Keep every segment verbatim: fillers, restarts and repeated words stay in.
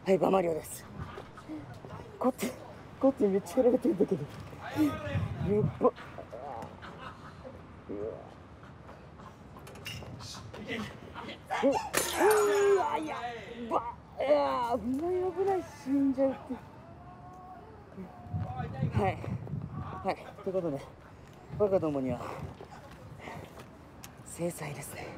はい、バマリオです。こっちこっちめっちゃやられてるんだけど、やっば。うわ、やっば。いやー、危ない危ない、死んじゃうって。はいはい、ということでバカどもには制裁ですね。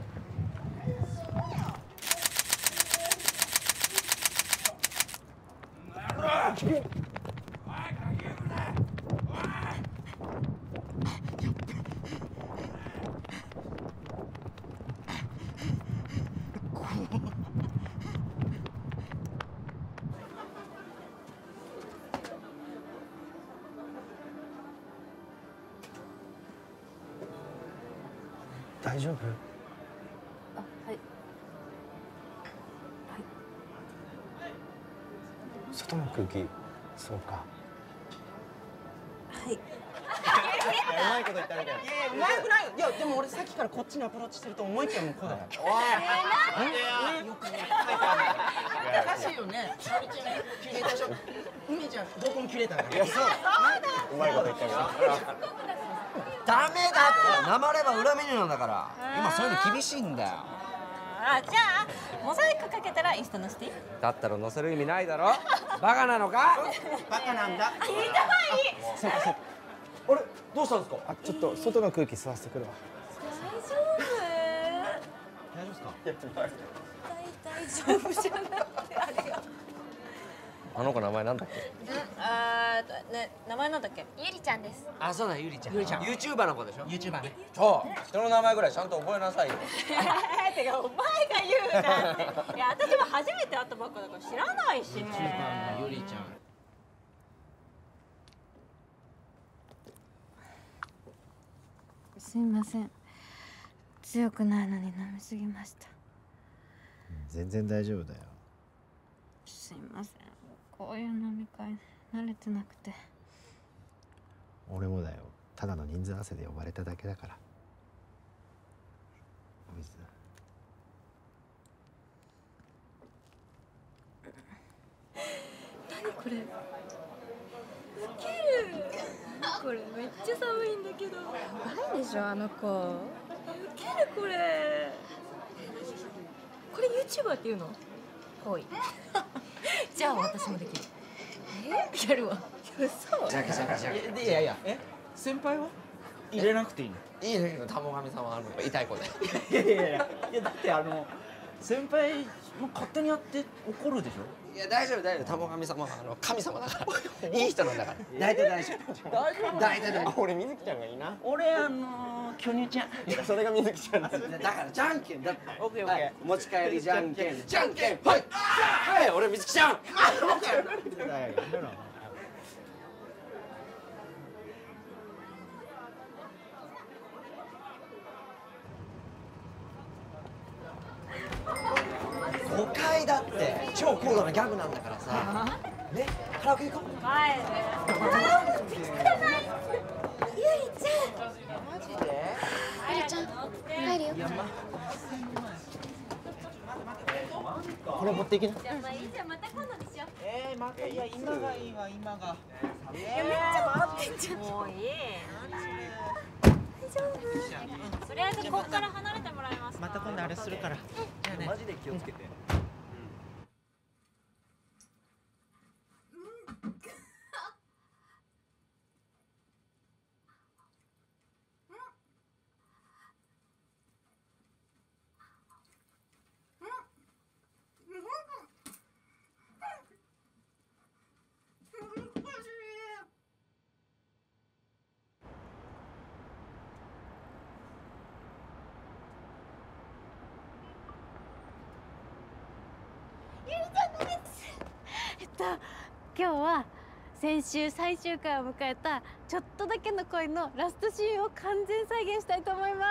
大丈夫？ あ、はい。はい。 外の空気、そうか。 はい。 うまいこと言ったみたいな。 いやいや、うまくないよ。いや、でも俺さっきからこっちにアプローチしてると思いきやもうこうだから。おい、なんでや。よくね、おかしいよね。キュレーターでしょ。梅ちゃん、どこもキュレーターだから。いや、そう。 うまいこと言ったみたいな。 ダメだって、なまれば裏メニューなんだから。今そういうの厳しいんだよ。 あ、じゃあモザイクかけたらインスタ載せていい？ だったら載せる意味ないだろ。バカなのか？ バカなんだ。 ひどい。 そうかそうか。 あれ、どうしたんですか？ あ、ちょっと外の空気吸わせてくるわ。 大丈夫？ 大丈夫ですか？やってみたい。 大丈夫じゃなくて、あれが。 あの子名前なんだっけ？ あーね、名前なんだっけ？ゆりちゃんです。 あ、そうだ、ゆりちゃん。 ゆりちゃん。 ユーチューバーの子でしょ。 ユーチューバーね。 そう、人の名前ぐらいちゃんと覚えなさいよ。 てかお前が言うなって。いや、私も初めて会ったばっかだから知らないしね。 ユーチューバーのゆりちゃん。 すいません。強くないのに飲みすぎました。 全然大丈夫だよ。 すいません。こういう飲み会慣れてなくて。 俺もだよ。ただの人数合わせで呼ばれただけだから。お水。 何これ。ウケる。これめっちゃ寒いんだけど。やばいでしょあの子。ウケるこれ。これ ユーチューバーっていうの？ほい。じゃあ私もできる。え？やるわ。嘘。 じゃかじゃかじゃか。 いやいや、え、先輩は入れなくていいの？ いいねけど、玉神さんはあの痛い子で。 いやいやいや、いやだってあの先輩も勝手にやって怒るでしょ。 いや、大丈夫大丈夫。玉神様はあの神様だから。いい人なんだから。大体大丈夫。 大丈夫。 大体大丈夫。 俺水木ちゃんがいいな。 俺あの巨乳ちゃん。 いやそれが水木ちゃんだ。 だからじゃんけんだって。 オッケーオッケ持ち帰りじゃんけん。じゃんけん。はい。はい、俺水木ちゃん。ごかいだって超高度なギャグなんだからさ。ね、カラオケ行こう。 帰る。ゆりちゃん。 マジで？ ゆりちゃん、帰るよ。 これ持っていけな。 じゃあまあいいじゃん、また今度にしよう。 えー、またいや今がいいわ今が。 いやめっちゃ待ってんじゃん。もういい。大丈夫。とりあえずここから離れてもらいますか。 また今度あれするから。じゃあね。 マジで気をつけて。 えっと今日は先週最終回を迎えたちょっとだけの恋のラストシーンを完全再現したいと思います。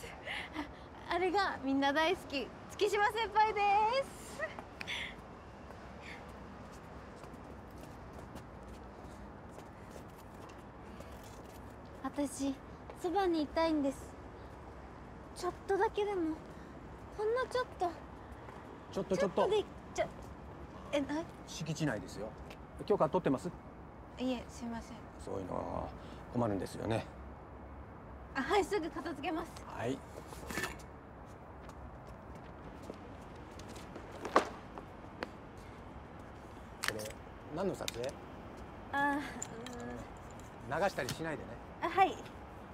あれがみんな大好き月島先輩です。私そばにいたいんです。ちょっとだけでも、ほんのちょっと。 ちょっとちょっと。 でちょえ、な敷地内ですよ。許可取ってます？ いえ、すいません。 そういうのは困るんですよね。 あ、はい、すぐ片付けます。 はい。これ何の撮影？ あ流したりしないでね。 ー、あ、はい。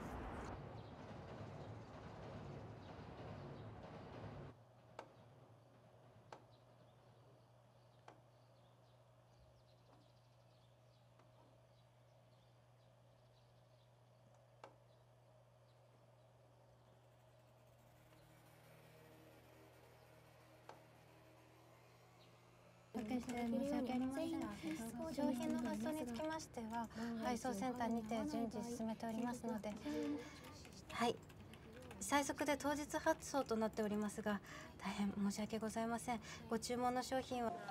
お受けして申し訳ありません。商品の発送につきましては配送センターにて順次進めておりますので、はい、最速で当日発送となっておりますが、大変申し訳ございません。ご注文の商品は。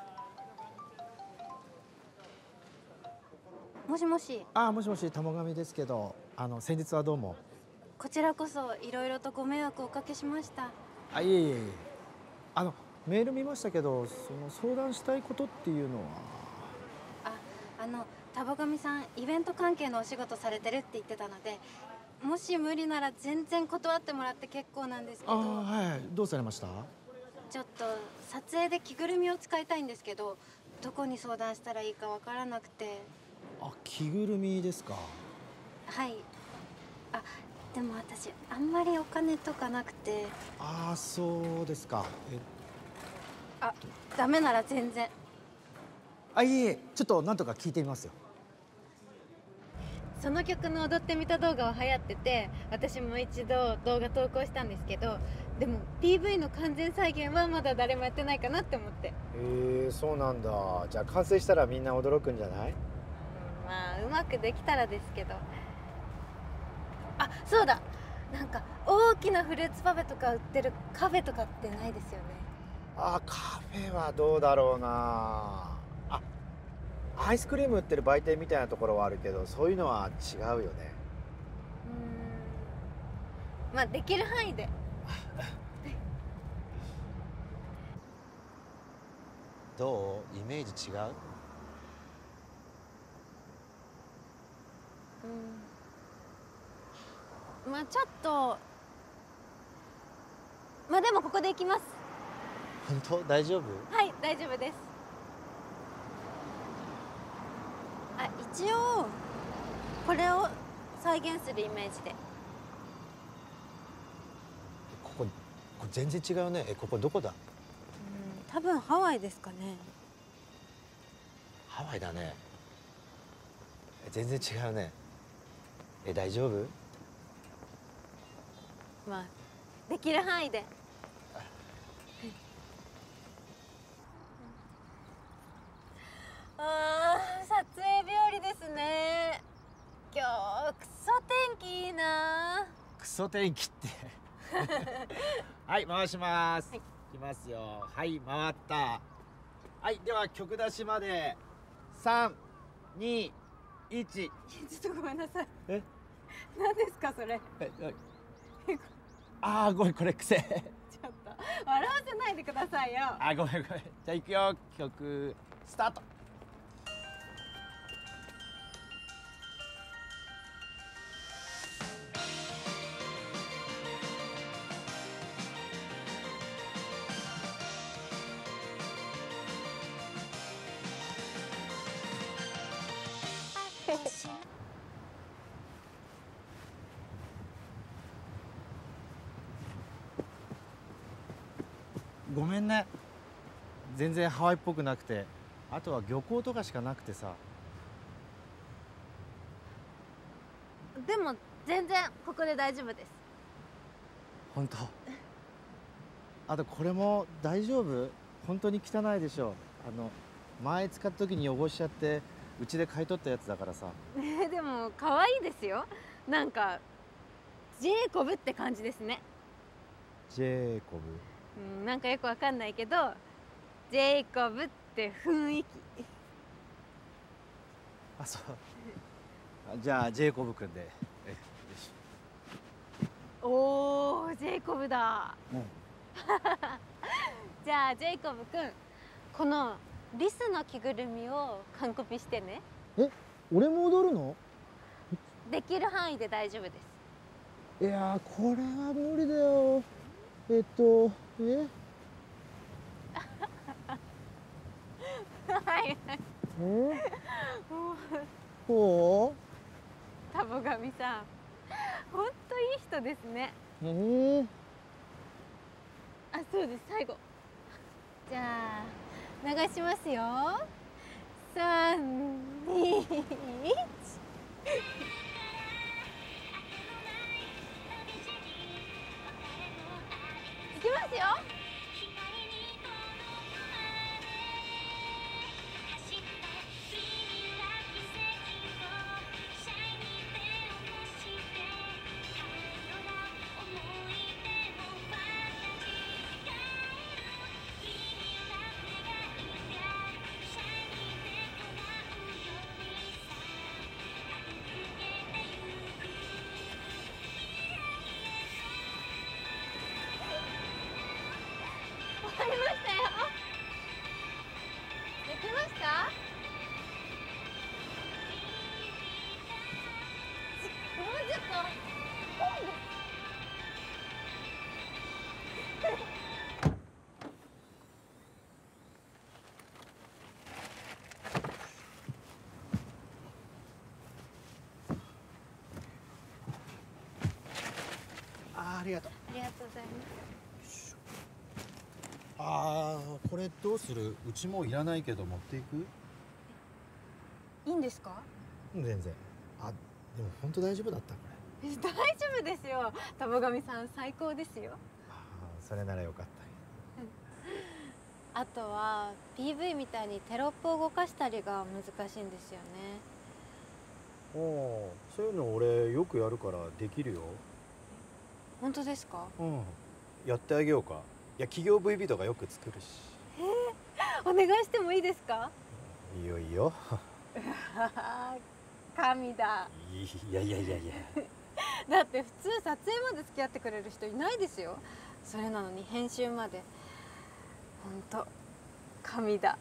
もしもし。 あ、もしもし、玉上ですけど、あの先日はどうも。 こちらこそいろいろとご迷惑をおかけしました。 あ、いえいえいえ。あのメール見ましたけど、その相談したいことっていうのは。 あ、あの田母神さんイベント関係のお仕事されてるって言ってたので、もし無理なら全然断ってもらって結構なんですけど。 あ、はい。どうされました？ ちょっと撮影で着ぐるみを使いたいんですけど、どこに相談したらいいかわからなくて。 あ、着ぐるみですか。 はい。あ、でも私あんまりお金とかなくて。 ああ、そうですか。えあ、ダメなら全然。 あ、いえいえ、ちょっとなんとか聞いてみますよ。 その曲の踊ってみた動画は流行ってて、私も一度動画投稿したんですけど、でも ピーブイ の完全再現はまだ誰もやってないかなって思って。 へえ、そうなんだ。じゃあ完成したらみんな驚くんじゃない？ まあうまくできたらですけど。あ、そうだ、なんか大きなフルーツパフェとか売ってるカフェとかってないですよね。 あ、カフェはどうだろうな。あ、アイスクリーム売ってる売店みたいなところはあるけど、そういうのは違うよね。 うーん、まあできる範囲で。 どう？イメージ違う？ うん、まあちょっと、まあでもここで行きます。 本当？大丈夫？ はい、大丈夫です。あ、一応これを再現するイメージで。 ここ、これ全然違うね。え、ここどこだ？ うん、多分ハワイですかね。 ハワイだね。え、全然違うね。え、大丈夫？ まあできる範囲で。あー、撮影日和ですね。今日クソ天気いいな。 クソ天気ってはい、回します、はい、いきますよ。はい、回った。はい、では曲出しまでさん、に、いち。 ちょっとごめんなさい。 え、 何ですかそれ。 え、ああ、ごめん、これ癖ちょっと笑わせないでくださいよ。 あ、ごめんごめん。じゃあ行くよ。曲スタート。ごめんね。全然ハワイっぽくなくて、あとは漁港とかしかなくてさ。 でも全然ここで大丈夫です。 本当？あとこれも大丈夫？本当に汚いでしょ。あの前使った時に汚しちゃってうちで買い取ったやつだからさ。 ね、でも可愛いですよ。なんかジェイコブって感じですね。 ジェイコブ？ うん、なんかよくわかんないけどジェイコブって雰囲気。 あ、そう。じゃあジェイコブ君で。え、よし。 おー、ジェイコブだ。 うん、 じゃあジェイコブ君、このリスの着ぐるみを完コピしてね。 え、俺も踊るの？ できる範囲で大丈夫です。 いやー、これは無理だよ。えっとえはいえこ田母神さん、本当いい人ですね。 う？えー、 あ、そうです、最後。じゃあ流しますよ。さん、に、いち。いきますよ。終わりましたよ。できました？もうちょっと。 あー、ありがとう。 ありがとうございます。 ああ、これどうする？うちもういらないけど持っていく？ いいんですか？ 全然。あ、でも本当大丈夫だったこれ。 え大丈夫ですよ。田母神さん最高ですよ。 あー、それならよかった。 あとは ピーブイ みたいにテロップを動かしたりが難しいんですよね。 ああ、そういうの俺よくやるからできるよ。 本当ですか？ うん。やってあげようか。いや、企業 ブイビー とかよく作るし。 お願いしてもいいですか？ いいよいいよ。 神だ。 いやいやいやいや。 だって普通撮影まで付き合ってくれる人いないですよ。それなのに編集まで。本当神だ。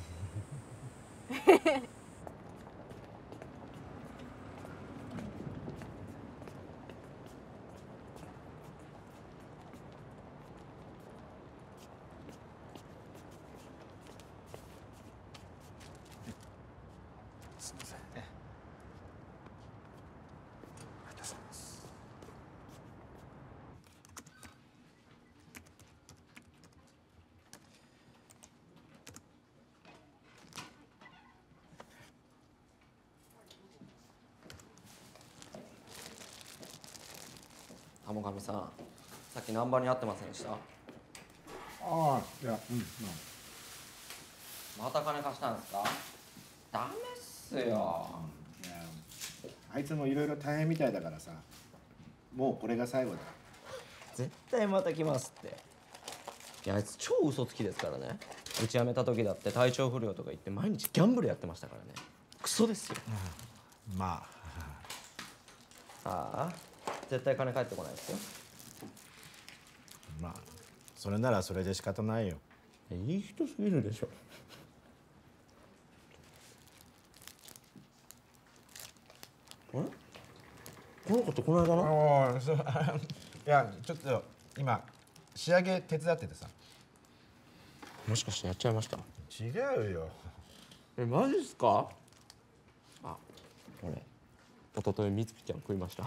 すみません。ありがとうございます。 田母神さん、さっきナンバーに会ってませんでした？ ああ、いや、うん、ままた金貸したんですか？ダメっすよ。 あ、いや、あいつもいろいろ大変みたいだからさ、もうこれが最後だ。 絶対また来ますって。いや、あいつ超嘘つきですからね。うち辞めた時だって体調不良とか言って毎日ギャンブルやってましたからね。クソですよ。 まあ、 ああ、絶対金返ってこないですよ。 まあ、それならそれで仕方ないよ。 いい人すぎるでしょ。あれ？この子ってこの間の？ ああ、そう。いや、ちょっと今仕上げ手伝っててさ。 もしかしてやっちゃいました？ 違うよ。 え、マジっすか？あ、俺一昨日みつきちゃん食いました。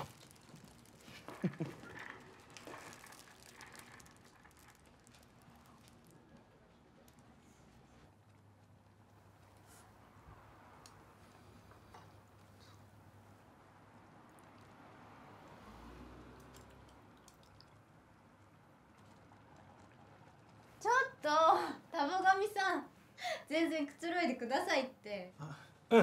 ちょっと田母神さん、全然くつろいでくださいって。 うん。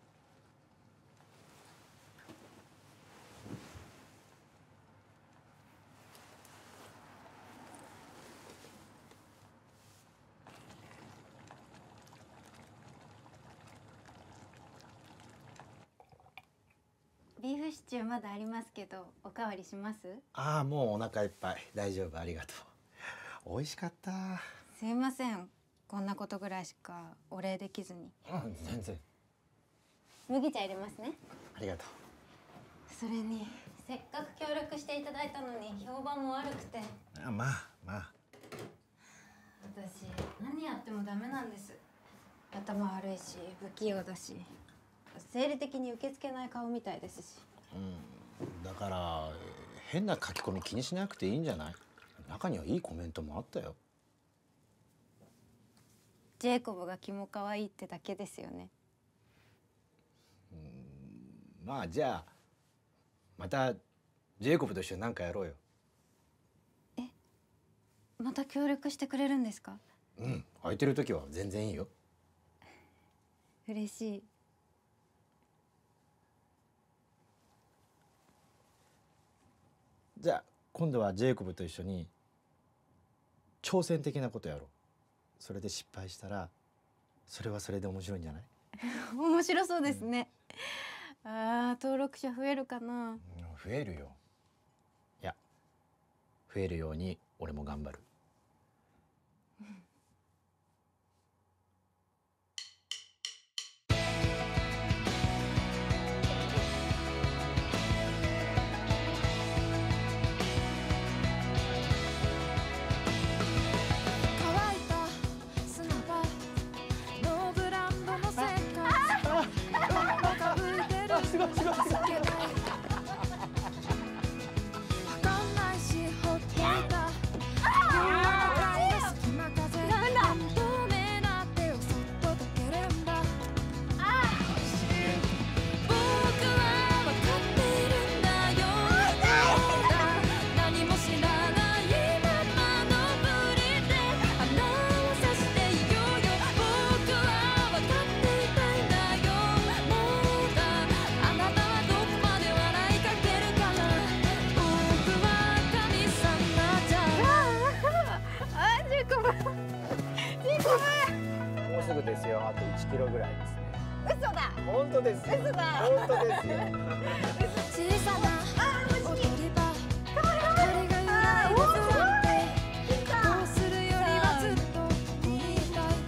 ビーフシチューまだありますけど、おかわりします？ ああ、もうお腹いっぱい。大丈夫、ありがとう。美味しかった。 すいません、 こんなことぐらいしかお礼できずに。 うん全然。 麦茶入れますね。 ありがとそれにせっかく協力していただいたのに評判も悪くて。 う。あまあまあ。 私何やってもダメなんです。頭悪いし不器用だし生理的に受け付けない顔みたいですし。 うんだから変な書き込み気にしなくていいんじゃない？中にはいいコメントもあったよ。 ジェイコブがキモ可愛いってだけですよね。 まあじゃあまたジェイコブと一緒に何かやろうよ。 え、また協力してくれるんですか？ うん空いてる時は全然いいよ。 嬉しい。 じゃあ今度はジェイコブと一緒に挑戦的なことやろう。それで失敗したらそれはそれで面白いんじゃない？ 面白そうですね。うん、ああ登録者増えるかな。 増えるよ。いや増えるように俺も頑張る。 もうすぐですよ。あといちキロぐらいですね。 嘘だ。 本当ですよ。 嘘だ。 本当ですよ。 小さな踊り場、光が揺らいで座ってどうするよりはずっとここにいたい。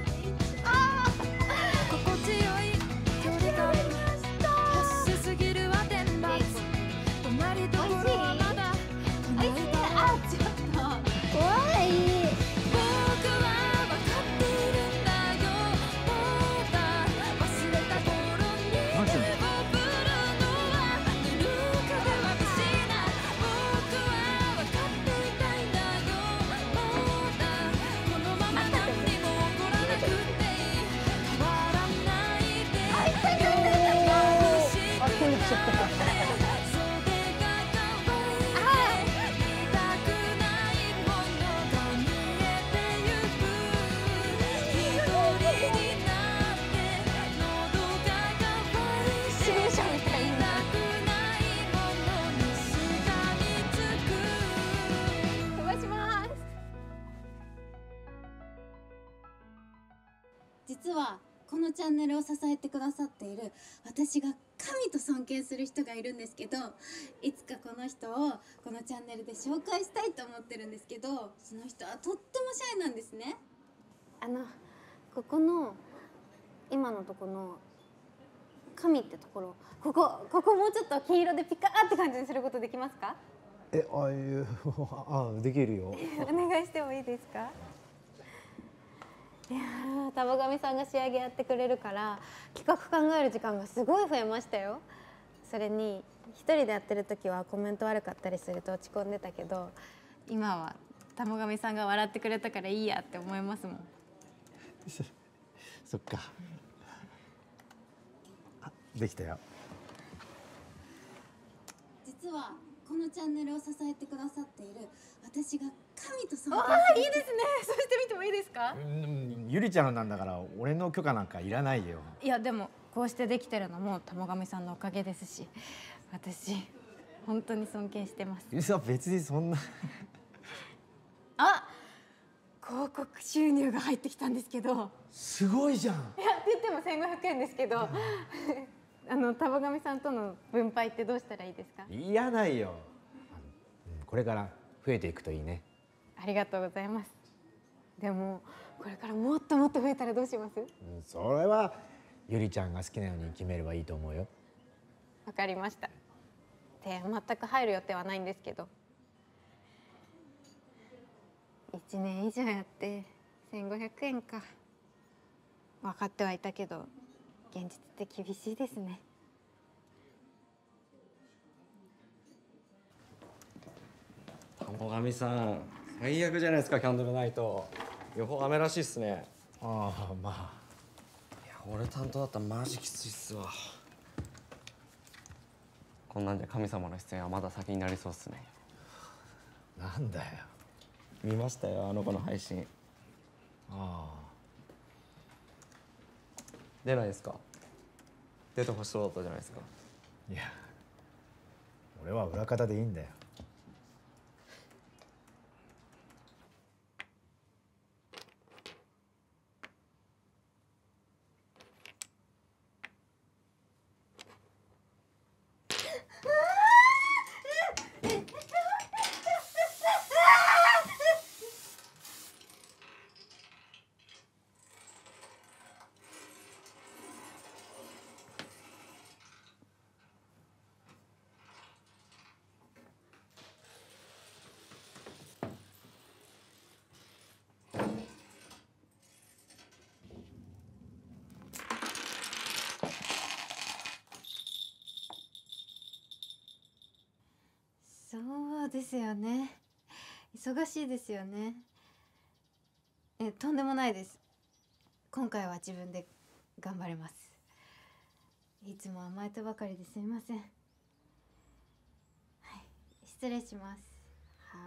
心地よい距離感、発しすぎるは天罰。止まりどころはまだこの歌。あ、ちょっと怖い。僕は分かっているんだよ。もうだ忘れた頃に手を振るのはぬるくて眩しいな。僕は分かっていたいんだよ。もうだこのまま何にも起こらなくていい。変わらないで眩しくなって袖が乾いて見たくないものが見えてゆく。一人になって喉が乾いて見たくないものにしがみつく。飛ばします。 実はこのチャンネルを支えてくださっている私が神と尊敬する人がいるんですけど、いつかこの人をこのチャンネルで紹介したいと思ってるんですけど、その人はとってもシャイなんですね。 あのここの今のとこの神ってところ、ここここもうちょっと黄色でピカーって感じにすることできますか？ え、ああいうあできるよ。 お願いしてもいいですか？いやー、玉上さんが仕上げやってくれるから企画考える時間がすごい増えましたよ。それに一人でやってる時はコメント悪かったりすると落ち込んでたけど、今は玉上さんが笑ってくれたからいいやって思いますもん。 そそっか。あ、できたよ。 実はこのチャンネルを支えてくださっている私が神と尊あ敬するあ、いいですね。そうしてみてもいいですか？ うんゆりちゃんなんだから俺の許可なんかいらないよ。 いやでもこうしてできてるのも玉上さんのおかげですし、私本当に尊敬してます。 ゆりさん別にそんなあ、広告収入が入ってきたんですけど。 すごいじゃん。 いやって言ってもせんごひゃくえんですけど、あの玉上さんとの分配ってどうしたらいいですか？ いらないよ。あのうんこれから増えていくといいね。 ありがとうございます。でもこれからもっともっと増えたらどうします？ うん、それはゆりちゃんが好きなように決めればいいと思うよ。 わかりました。で、全く入る予定はないんですけど、いちねん以上やってせんごひゃくえんか。分かってはいたけど現実って厳しいですね。 玉神さん、最悪じゃないですか、キャンドルナイト。予報雨らしいっすね。 ああ、まあ。 いや、俺担当だったらマジきついっすわ。こんなんじゃ神様の出演はまだ先になりそうっすね。 なんだよ。 見ましたよ、あの子の配信。 ああ。 出ないですか？出てほしそうだったじゃないですか。 いや、俺は裏方でいいんだよ。 そうですよね。忙しいですよね。え、とんでもないです。今回は自分で頑張ります。いつも甘えてばかりですみません。はい、失礼します。はい。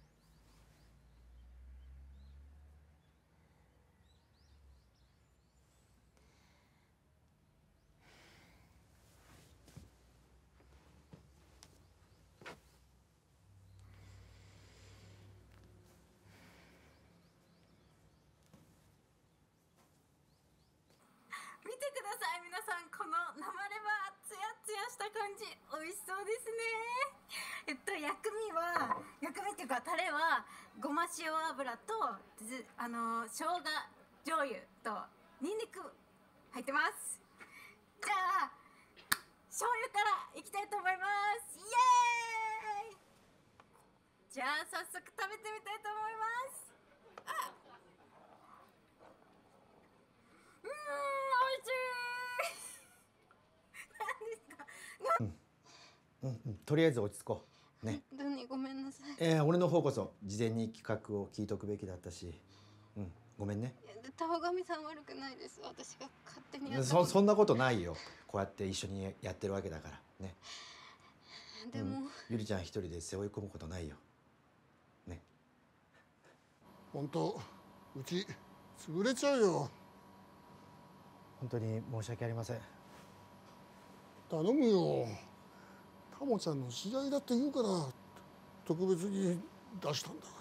見てください皆さん、この生レバーツヤツヤした感じ、美味しそうですね。えっと薬味は薬味っていうかタレはごま塩油とずあの生姜醤油とニンニク入ってます。じゃあ醤油からいきたいと思います。イエーイ。じゃあ早速食べてみたいと思います。あ、うーん、美味しい。何ですか？ うんうん、とりあえず落ち着こうね。 本当にごめんなさい。 えー、俺の方こそ事前に企画を聞いとくべきだったし、うん、ごめんね。 玉神さん悪くないです。私が勝手にやったそそんなことないよ。こうやって一緒にやってるわけだからね。 でも、 うん、ゆりちゃん一人で背負い込むことないよ。ね。 本当、うち潰れちゃうよ。 本当に申し訳ありません。 頼むよ。タモちゃんの知り合いだって言うから特別に出したんだから。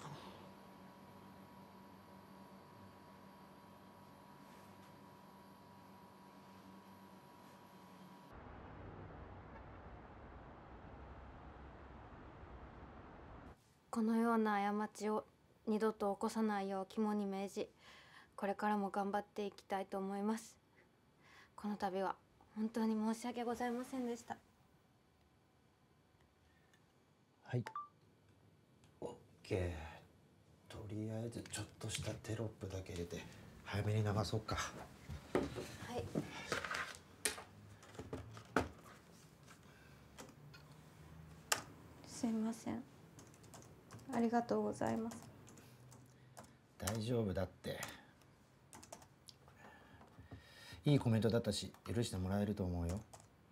このような過ちを二度と起こさないよう肝に銘じ、これからも頑張っていきたいと思います。この度は本当に申し訳ございませんでした。 はい。オッケー。とりあえずちょっとしたテロップだけ入れて早めに流そうか。 はい。すいません。ありがとうございます。 大丈夫だって。いいコメントだったし許してもらえると思うよ。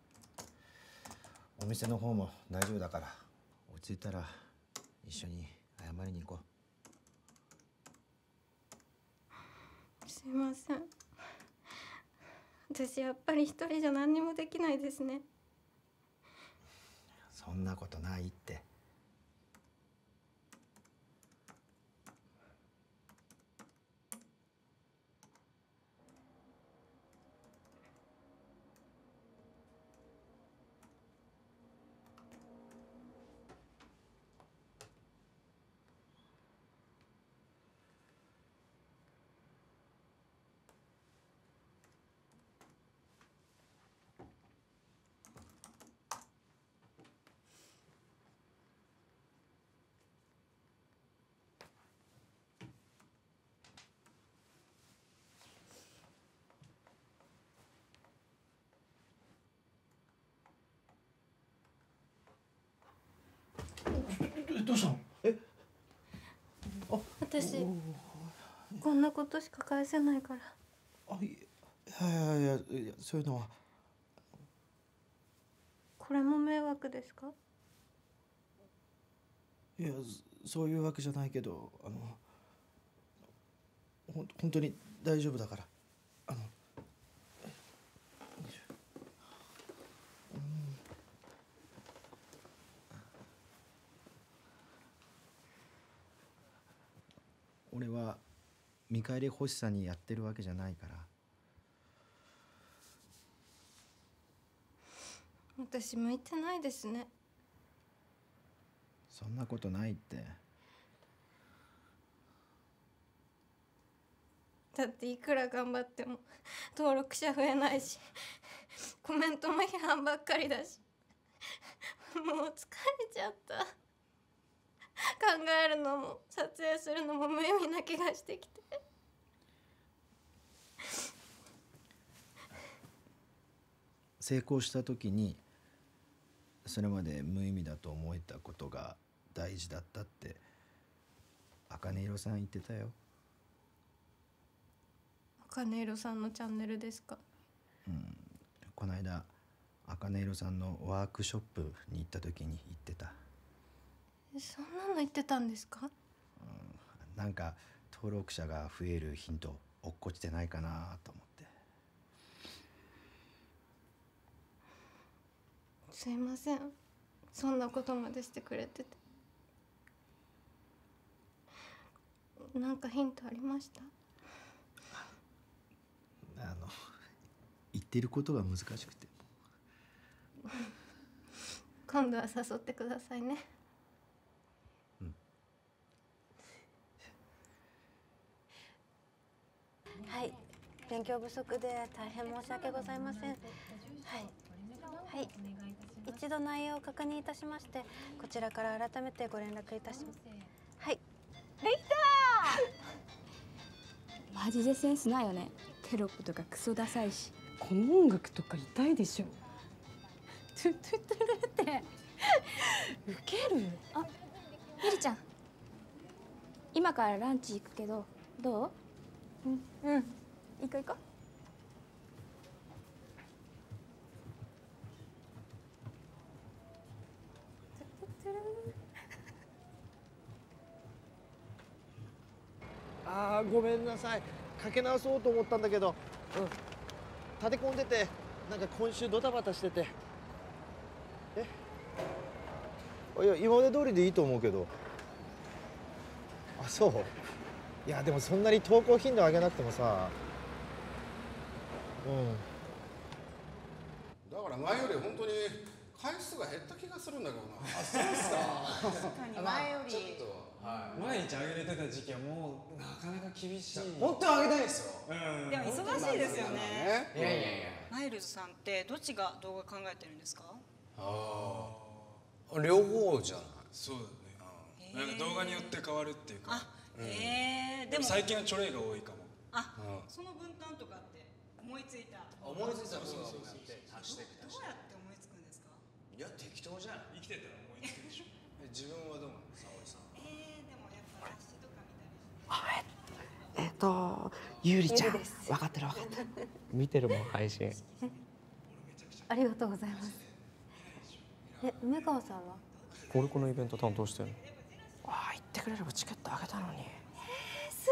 お店の方も大丈夫だから、落ち着いたら一緒に謝りに行こう。すいません。私やっぱり一人じゃ何にもできないですね。 そんなことないって。 どうしたの？え？ 私こんなことしか返せないから。 あ、いやいやいやいや、そういうのは。 これも迷惑ですか？ いや、そういうわけじゃないけど、あのほん本当に大丈夫だから。あの、うん、俺は見返り欲しさにやってるわけじゃないから。 私向いてないですね。 そんなことないって。 だっていくら頑張っても登録者増えないし、コメントも批判ばっかりだし、もう疲れちゃった。考えるのも撮影するのも無意味な気がしてきて。 成功した時にそれまで無意味だと思えたことが大事だったって茜色さん言ってたよ。 茜色さんのチャンネルですか？ うん、この間茜色さんのワークショップに行った時に言ってた。 そんなの言ってたんですか？ うん、なんか登録者が増えるヒント落っこちてないかなと思って。 すいません、そんなことまでしてくれてて。なんかヒントありました？ あの言ってることが難しくて今度は誘ってくださいね。 うん。 はい、勉強不足で大変申し訳ございません。はい、はい、一度内容を確認いたしまして、こちらから改めてご連絡いたします。はい。 できたー。 マジでセンスないよね。テロップとかクソダサいし。 この音楽とか痛いでしょ。 トゥトゥトゥルってウケる。 あ、ゆりちゃん、今からランチ行くけどどう？うん、うん、行こう行こう。 あーごめんなさい、かけ直そうと思ったんだけど、うん、立て込んでて、なんか今週ドタバタしてて。えいや、今まで通りでいいと思うけど。あ、そう。いやでもそんなに投稿頻度上げなくてもさ。うん。 だから前より本当に回数が減った気がするんだけどな。 あ、そうですか。 確かに前より、 ちょっと、はい、毎日あげれてた時期はもうなかなか厳しい。 本当はあげたいですよ。 うん。 でも忙しいですよね。 いやいやいや。 マイルズさんってどっちが動画考えてるんですか？ ああ、両方じゃない。 そうだね。なんか動画によって変わるっていうか。 あ、へえ。でも最近はチョレイが多いかも。 あ、その分担とかって思いついた。 思いついたらそうそうそう。足していく。 どうやって思いつくんですか？ いや、適当じゃん。 生きてたら思いつくでしょ。 自分はどうなの、沙織さん。 ええ、でもやっぱ雑誌とか見たりして。 あ、えっとゆりちゃん、分かってる分かってる。 見てるもん配信。 ありがとうございます。え、梅川さんは？ 俺このイベント担当してるの。 ああ、言ってくれればチケットあげたのに。 えー、す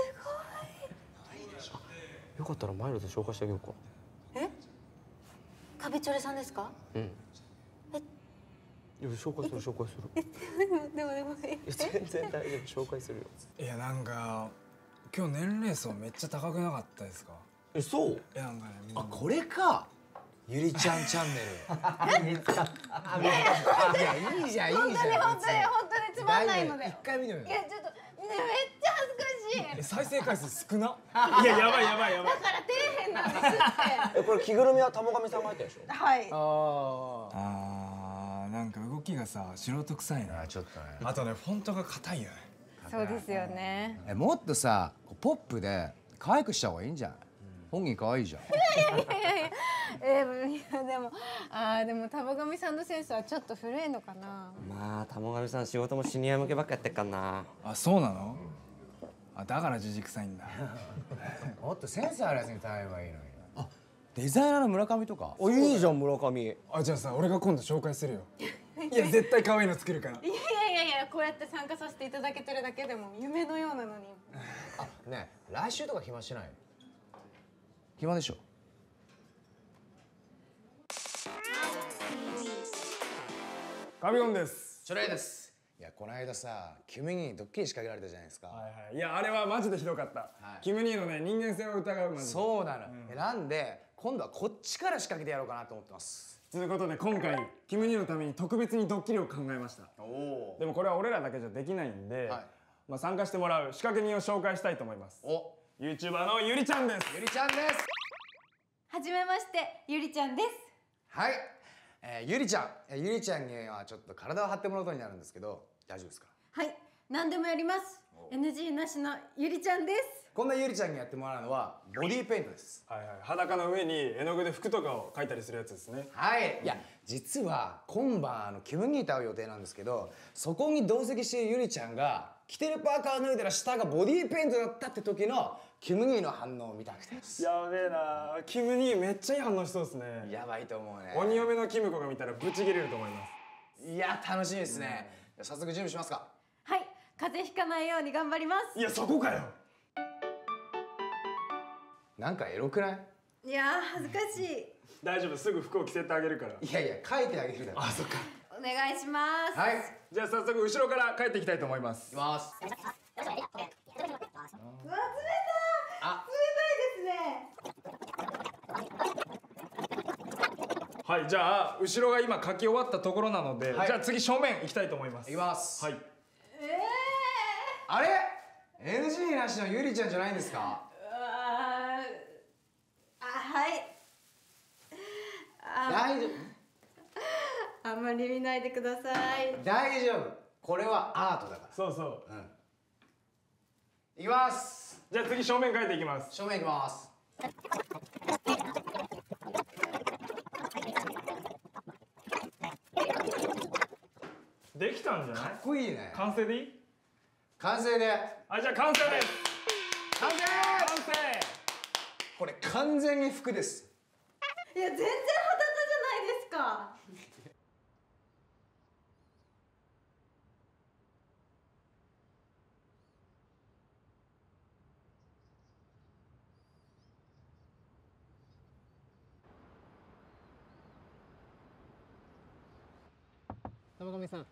よかったらマイルド紹介してあげようか。 ごい。え？カビチョレさんですか？ うん。 え、 いや、紹介する紹介する。 え、でもでもでも。 全然大丈夫、紹介するよ。 いや、なんか今日年齢層めっちゃ高くなかったですか？ え、そう？ いや、なんかね。 あ、これか。 ゆりちゃんチャンネル。 見つかった。いや、いいじゃん、いいじゃん。 本当に本当に本当につまんないので。 一回見てみよう。 いや、ちょっとね、めっちゃ恥ずかしい。 え、再生回数少な。いや、やばいやばいやばい。 だから底辺なんですって。 え、これ着ぐるみは玉上さんが入ったでしょ。 はい。 ああ、なんか動きがさ、素人臭いな。 ちょっとね。 あとね、フォントが硬いよね。 そうですよね。 え、もっとさ、ポップで可愛くした方がいいんじゃない？本人可愛いじゃん。 いやいやいやいや、 えー、いやでもあーでも田母神さんのセンスはちょっと古いのかな。 まあ玉神さん仕事もシニア向けばっかやってっかんな。 あ、そうなの？あ、だからじじくさいんだ。 もっとセンスあるやつに頼ればいいのに。あ、デザイナーの村上とか。 お、いいじゃん村上。 あ、じゃあさ、俺が今度紹介するよ。いや、絶対可愛いの作るから。 いやいやいや、こうやって参加させていただけてるだけでも夢のようなのに。 あ、ねえ、来週とか暇しない？暇でしょ。 神ゴンです。 チョレイです。いや、この間さ、キム兄にドッキリ仕掛けられたじゃないですか。 はいはい。いや、あれはマジでひどかった。はい、キム兄のね、人間性を疑うマジで。 そうなの。うん、なんで、今度はこっちから仕掛けてやろうかなと思ってます。 ということで、今回キム兄のために特別にドッキリを考えました。おお。でもこれは俺らだけじゃできないんで、はい、まあ参加してもらう仕掛け人を紹介したいと思います。お。ユーチューバーのゆりちゃんです。 ゆりちゃんです。 はじめまして、ゆりちゃんです。 はい。えー、ゆりちゃん、えー、ゆりちゃんにはちょっと体を張ってもらうことになるんですけど、大丈夫ですか？ はい、何でもやります。エヌジー なしのゆりちゃんです。 こんなゆりちゃんにやってもらうのはボディーペイントです。 はいはい、裸の上に絵の具で服とかを描いたりするやつですね。 はい。いや、実は今晩あのキム兄と会う予定なんですけど、そこに同席しているゆりちゃんが着てるパーカーを脱いだら下がボディーペイントだったって時のキム兄の反応を見たくてです。 やべえな。キム兄めっちゃいい反応しそうですね。 やばいと思うね。 鬼嫁のキムコが見たらブチ切れると思います。 いや、楽しみですね。うん、早速準備しますか。 はい、風邪ひかないように頑張ります。 いや、そこかよ。 なんかエロくない？ いやー、恥ずかしい。 大丈夫、すぐ服を着せてあげるから。 いやいや、書いてあげるだろ。 あ、そっか。 お願いします。 はい。 じゃあ早速後ろから帰っていきたいと思います。 いきます。 うわ、冷たい。 あ、 冷たいですね。 はい、じゃあ後ろが今書き終わったところなので、はい、じゃあ次正面行きたいと思います。 行きます。 はい。 ええー。あれ？エヌジー なしのゆりちゃんじゃないんですか？ あ、はい。 大丈夫。 あんまり見ないでください。 大丈夫。これはアートだから。 そうそう。 うん。いきます。 じゃあ次正面書いていきます。 正面いきます。 できたんじゃない？ かっこいいね。 完成でいい？ 完成で。 あ、じゃあ完成です。 完成。 完成。 これ完全に服です。 いや、全然裸じゃないですか。 玉上さん。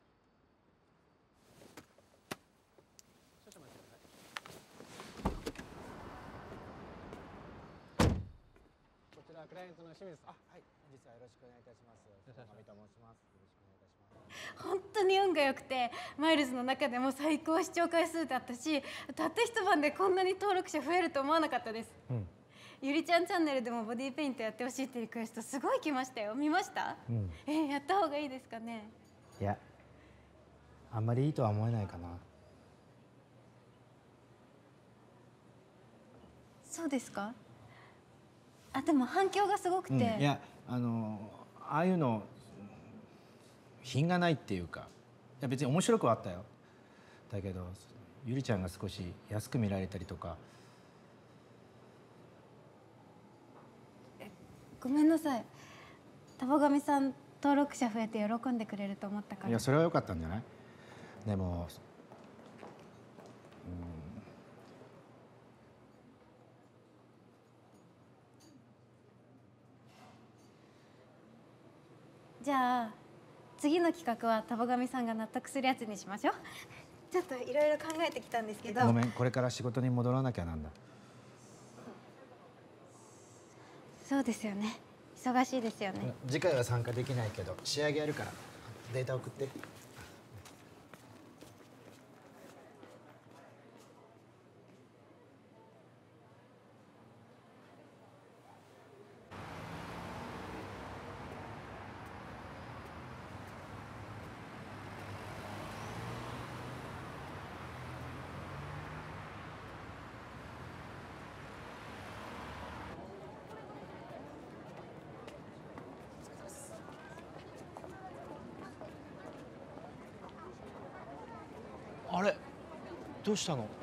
クライアントの清水です。あ、はい。本日はよろしくお願いいたします。玉上と申します。よろしくお願いいたします。 本当に運が良くて、マイルズの中でも最高視聴回数だったし、たった一晩でこんなに登録者増えると思わなかったです。うん、ゆりちゃんチャンネルでもボディーペイントやってほしいってリクエストすごい来ましたよ。見ました？うん、えー、やった方がいいですかね？ いや、あんまりいいとは思えないかな。 そうですか？あ、でも反響がすごくて、うん、 いや、あのああいうの品がないっていうか、いや別に面白くはあったよ。だけどゆりちゃんが少し安く見られたりとか。 え、ごめんなさい。田母神さん登録者増えて喜んでくれると思ったから。 いや、それは良かったんじゃない？でも、 うん、じゃあ次の企画は田母神さんが納得するやつにしましょう。ちょっといろいろ考えてきたんですけど。 ごめん、これから仕事に戻らなきゃなんだ。 そうですよね。忙しいですよね。 次回は参加できないけど仕上げやるからデータ送って。 あれどうしたの？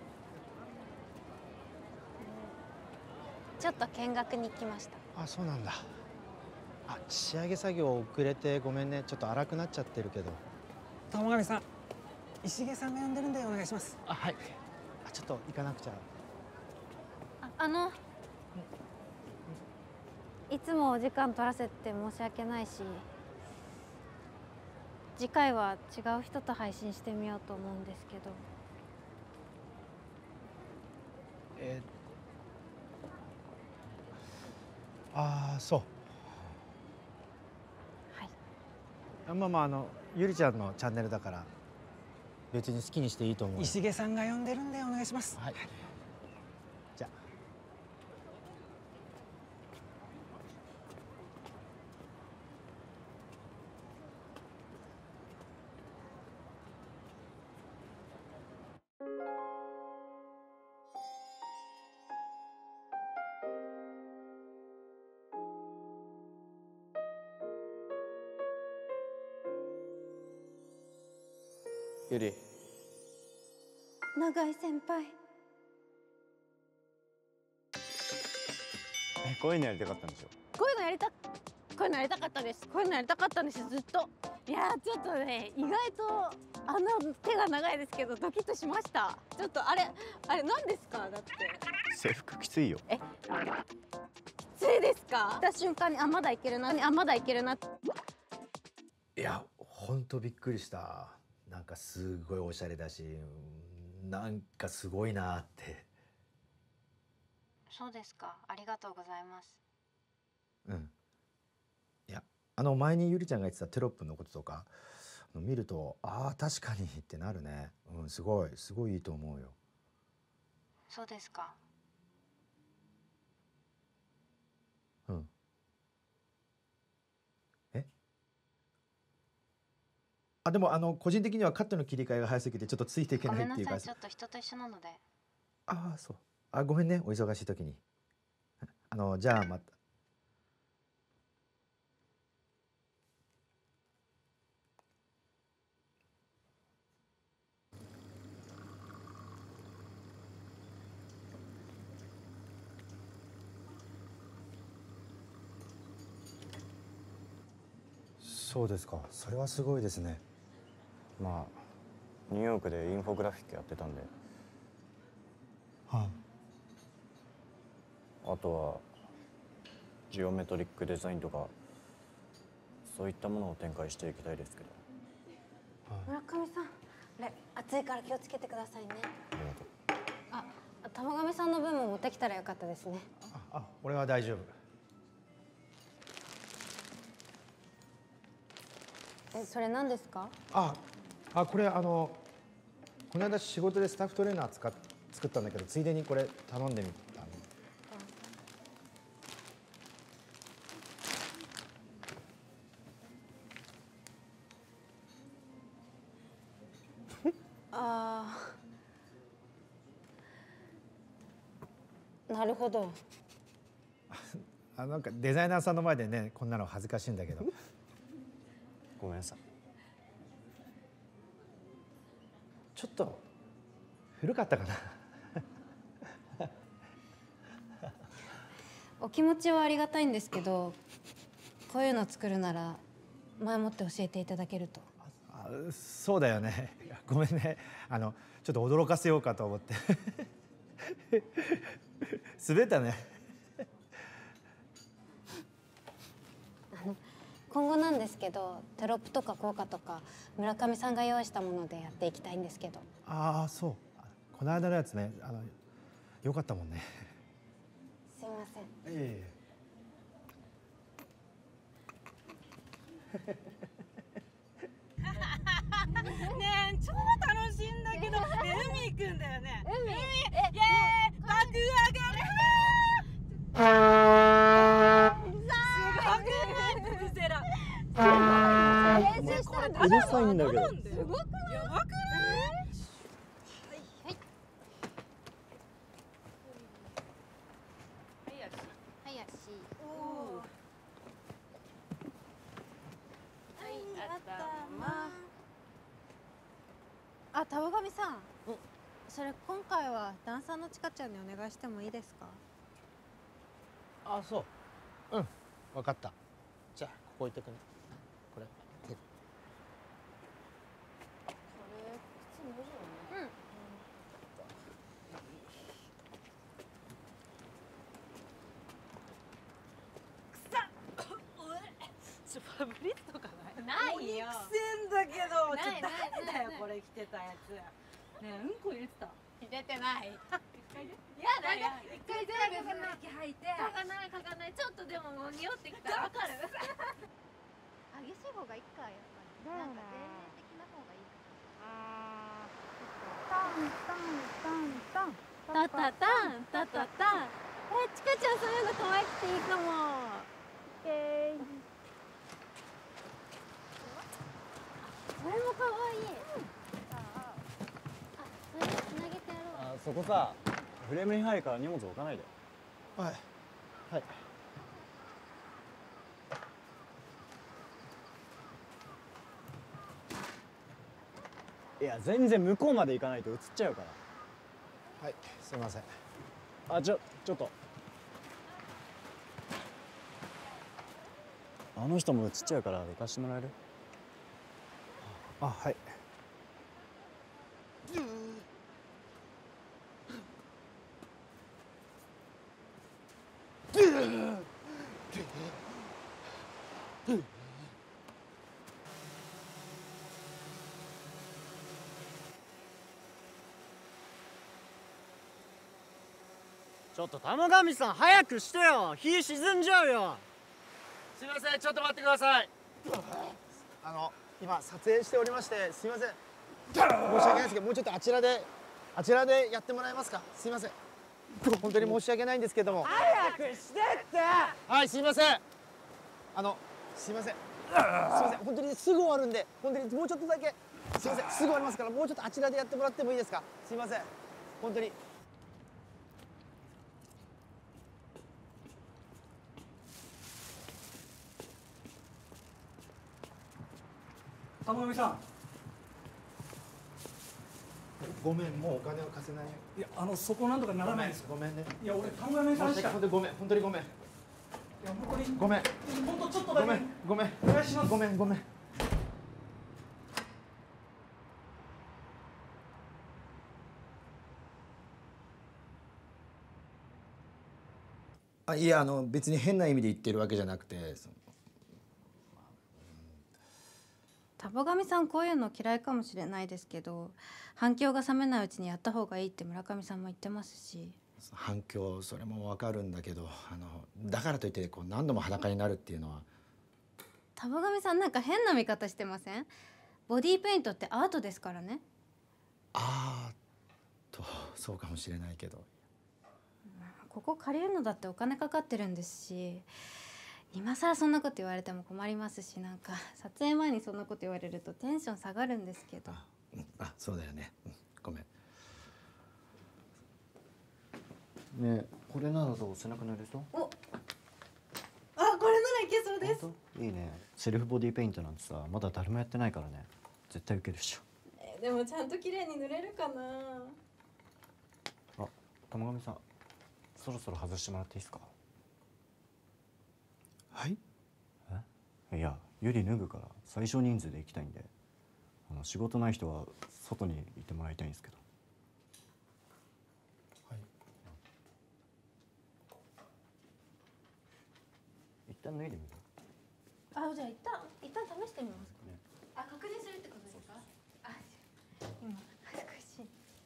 ちょっと見学に来ました。 あ、そうなんだ。あ、仕上げ作業遅れてごめんね。ちょっと荒くなっちゃってるけど。 友上さん、石毛さんが呼んでるんでお願いします。 あ、はい。あ、ちょっと行かなくちゃ。 あ、あのいつもお時間取らせて申し訳ないし、次回は違う人と配信してみようと思うんですけど。 えー、ああ、そう。 はい。 まあまあ、あのゆりちゃんのチャンネルだから別に好きにしていいと思う。 石毛さんが呼んでるんでお願いします。 はい。じゃあ。 ゆり。 永井先輩。 え、こういうのやりたかったんでしょ。 こういうのやりたこういうのやりたかったです。こういうのやりたかったんですずっと。いやー、ちょっとね、意外とあの手が長いですけどドキッとしました。ちょっとあれあれ何ですか？だって制服きついよ。 え、きついですか？来た瞬間にあまだいけるな、あまだいけるな。 いや、本当びっくりした。なんかすごいおしゃれだし、なんかすごいなって。 そうですか。ありがとうございます。 うん。いや、あの前にゆりちゃんが言ってたテロップのこととか見ると、ああ確かにってなるね。うん、すごいすごいいいと思うよ。 そうですか。 うん。え？あ、でもあの個人的にはカットの切り替えが早すぎてちょっとついていけごないっていうか。 めんなさい。ちょっと人と一緒なので。 ああ、そう。あ、ごめんね、お忙しい時に。あのじゃあまた。そうですか。それはすごいですね。 まあニューヨークでインフォグラフィックやってたんで。 はあとはジオメトリックデザインとかそういったものを展開していきたいですけど。 村上さん、あれ暑いから気をつけてくださいね。 ありがとう。 あ、玉上さんの分も持ってきたらよかったですね。 あ、俺は大丈夫。 え、それ何ですか？ あ、あ、これあのこの間仕事でスタッフトレーナー使っ作ったんだけど、ついでにこれ頼んでみたの。 ああ、なるほど。 あ、なんかデザイナーさんの前でね、こんなの恥ずかしいんだけど。 ごめんなさい。 ちょっと古かったかな。 お気持ちはありがたいんですけど、こういうの作るなら前もって教えていただけると。 あ、そうだよね。ごめんね。あのちょっと驚かせようかと思って。滑ったね。 今後なんですけど、テロップとか効果とか村上さんが用意したものでやっていきたいんですけど。 ああ、そう。この間のやつね、あの良かったもんね。 すいません。 えねえ、超楽しいんだけど、ね、海行くんだよね。 海？ イエーイ、爆上がり。 うるさいんだけど。 すごくない？やばくない？はいはい。 はいやし。 おお。はい、頭。 あ、田上さん。それ今回はダンサーのちかちゃんにお願いしてもいいですか？ あ、そううん分かった。じゃあここ置いてくね。これ手ファブリットとかない？ ないよ。 お肉せんだけど、ちょないない誰だよないこれ着てたやつ。ねえ、うんこ入れてた。 入れてない。 やだよ。 一回全部この息吐いて。嗅がない嗅がない。ちょっとでももう匂ってきたらわかる？ 激しい方がいいかやっぱり。なんか前衛的な方がいいか。あタンタンタンタン。タタタンタタタン。え、ちかちゃんそういうの可愛くていいかも。オッケー。これも可愛い。あ、それつなげてやろう。 あ、そこさ、フレームに入るから荷物置かないで。 はいはい。 いや、全然向こうまで行かないと映っちゃうから。 はい、すいません。 あ、ちょちょっとあの人も映っちゃうから行かしてもらえる？ あ、はい。 ちょっと玉神さん早くしてよ。火沈んじゃうよ。 すいません、ちょっと待ってください。あの今撮影しておりましてすいません。申し訳ないですけどもうちょっとあちらであちらでやってもらえますか。すいません。本当に申し訳ないんですけども。 早くしてって。 はい、すいません。あのすいません。すいません。本当にすぐ終わるんで本当にもうちょっとだけすいません。すぐ終わりますからもうちょっとあちらでやってもらってもいいですか。すいません。本当に。 玉上さん。 ごめん、もうお金を貸せないよ。 いや、あのそこなんとかならないですごめんね。 いや、俺玉上さんしか。 本当にごめん、本当にごめん。 いや、本当に。 ごめん。 本当ちょっとだけ。 ごめん、ごめん。 お願いします。 ごめん、ごめん。あ、いや、あの別に変な意味で言ってるわけじゃなくて、その田母神さんこういうの嫌いかもしれないですけど、反響が冷めないうちにやった方がいいって村上さんも言ってますし。 反響、それもわかるんだけど、あのだからといってこう何度も裸になるっていうのは。 田母神さんなんか変な見方してません？ボディーペイントってアートですからね。 あーとそうかもしれないけど。 ここ借りるのだってお金かかってるんですし、今更そんなこと言われても困りますし、なんか撮影前にそんなこと言われるとテンション下がるんですけど。 あ、うん、あ、そうだよね、うん、ごめん。 ねえ、これならどう？背中塗れそう？ お、あ、これならいけそうです。 いいね。セルフボディペイントなんてさ、まだ誰もやってないからね。絶対受けるでしょ。 えーでもちゃんと綺麗に塗れるかな。 あ、玉上さん、そろそろ外してもらっていいですか？ はい？ え？いや、ゆり脱ぐから最小人数で行きたいんで、あの仕事ない人は外にいてもらいたいんですけど。 はい。 一旦脱いでみる？ あ、じゃあ一旦一旦試してみますか。ね、あ、確認するってことですか？あ、今恥ずかし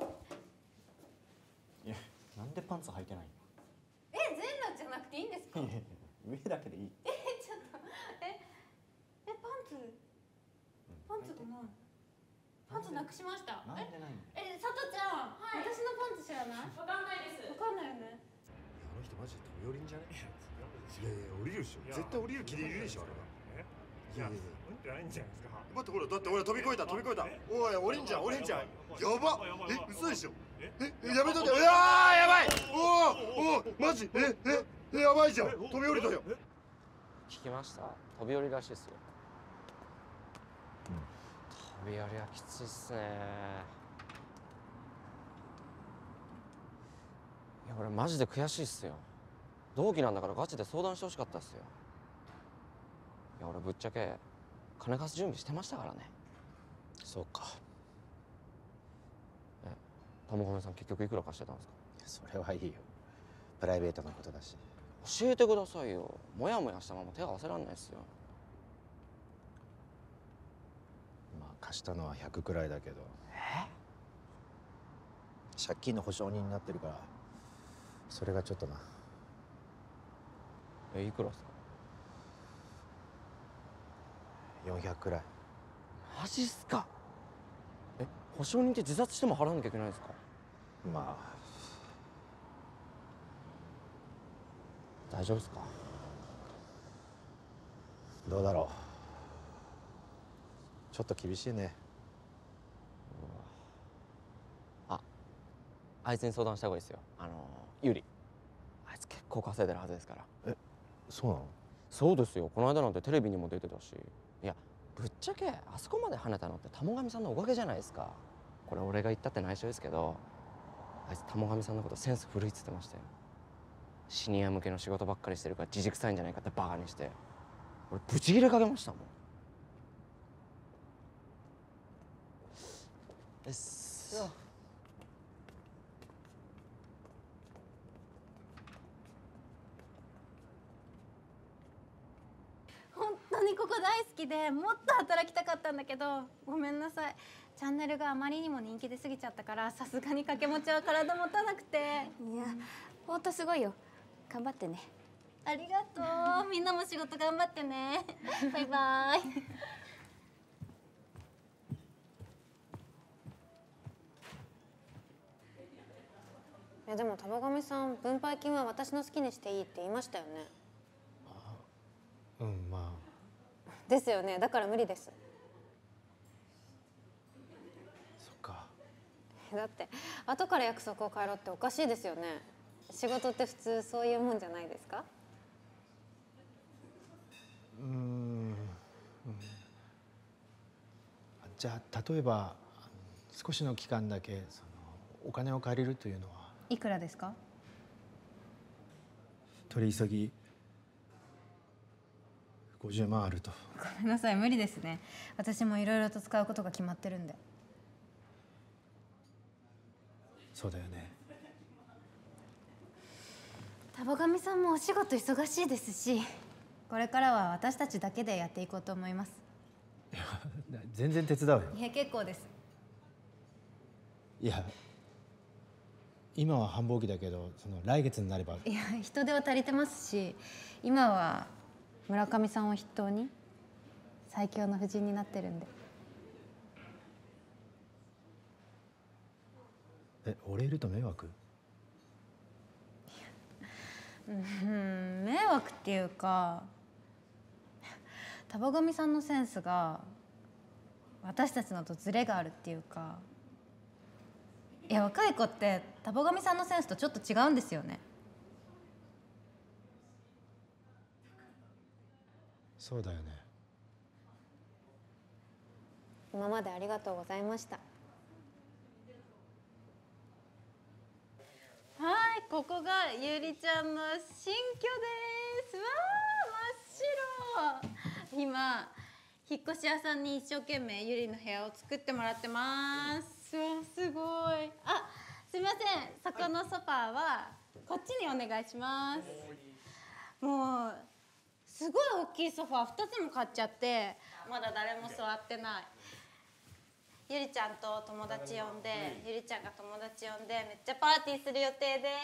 い。 いや、なんでパンツ履いてないの？ え、全裸じゃなくていいんですか？ いやいや上だけでいい。 え、ちょっとええパンツパンツがない。パンツなくしました。 なんでないの？ え、さとちゃん、はい、私のパンツ知らない？わかんないです。わかんないよね。 あの人マジで飛び降りんじゃね？いやいや降りるでしょ。絶対降りる気でいるでしょあれは。いやいやいや。 降りてないんじゃないですか。 待ってほらだって俺飛び越えた飛び越えた。おい降りんじゃん降りんじゃん。やば。え嘘でしょ。ええやめとけ。うわーやばい。おおおマジえええやばいじゃん。飛び降りたよ。 聞きました。飛び降りらしいですよ。飛び降りはきついっすね。 や俺マジで悔しいっすよ。同期なんだからガチで相談してほしかったっすよ。いや俺ぶっちゃけ金貸す準備してましたからね。 そうか。 え、玉込さん結局いくら貸してたんですか？ それはいいよ。プライベートなことだし。 教えてくださいよ。モヤモヤしたまま手が合わせらんないっすよ。 まあ貸したのはひゃくくらいだけど。 え？ 借金の保証人になってるからそれがちょっとな。 え、いくらっすか？ よんひゃくくらい。 マジっすか？え、保証人って自殺しても払わなきゃいけないんですか？ まあ大丈夫っすか？ どうだろう。ちょっと厳しいね。 あ、あいつに相談した方がいいですよ。あのユリ、あいつ結構稼いでるはずですから。 え、そうなの？ そうですよ。この間なんてテレビにも出てたし。いやぶっちゃけあそこまで跳ねたのって玉上さんのおかげじゃないですか。これ俺が言ったって内緒ですけど、あいつ玉上さんのことセンス古いっつってましたよ。シニア向けの仕事ばっかりしてるからじじくさいんじゃないかってバカにして、俺ブチギレかけましたもん。えっす。 本当にここ大好きでもっと働きたかったんだけど、ごめんなさい。チャンネルがあまりにも人気出過ぎちゃったから、さすがに掛け持ちは体持たなくて。 いやほんとすごいよ。頑張ってね。 ありがとう。みんなも仕事頑張ってね。バイバイ。え、でも玉上さん、分配金は私の好きにしていいって言いましたよね。 うん、まあですよね。だから無理です。 そっか。 だって後から約束を変えろっておかしいですよね。仕事って普通そういうもんじゃないですか？ うーん、うん、じゃあ例えば少しの期間だけそのお金を借りるというのは。 いくらですか？ 取り急ぎごじゅうまんあると。 ごめんなさい、無理ですね。私もいろいろと使うことが決まってるんで。 そうだよね。 玉上さんもお仕事忙しいですし、これからは私たちだけでやっていこうと思います。 いや全然手伝うよ。 いや結構です。 いや今は繁忙期だけど、その来月になれば。 いや人手は足りてますし、今は村上さんを筆頭に最強の布陣になってるんで。 え、俺いると迷惑？ うん、迷惑っていうか、玉上さんのセンスが私たちのとズレがあるっていうか。いや若い子って玉上さんのセンスとちょっと違うんですよね。 そうだよね。 今までありがとうございました。はい、ここがゆりちゃんの新居です。わあ、真っ白。今引っ越し屋さんに一生懸命ゆりの部屋を作ってもらってます。わあ、すごい。あ、すみません。そこのソファーはこっちにお願いします。もうすごい大きいソファーふたつも買っちゃって、まだ誰も座ってない。ゆりちゃんと友達呼んで、ゆりちゃんが友達呼んでめっちゃパーティーする予定です。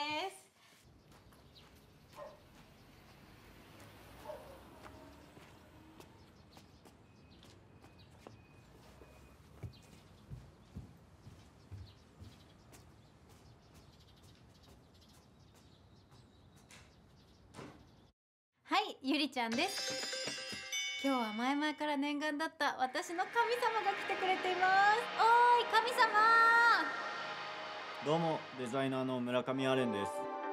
はい、ゆりちゃんです。今日は前々から念願だった私の神様が来てくれています。おーい神様。 どうもデザイナーの村上アレンです。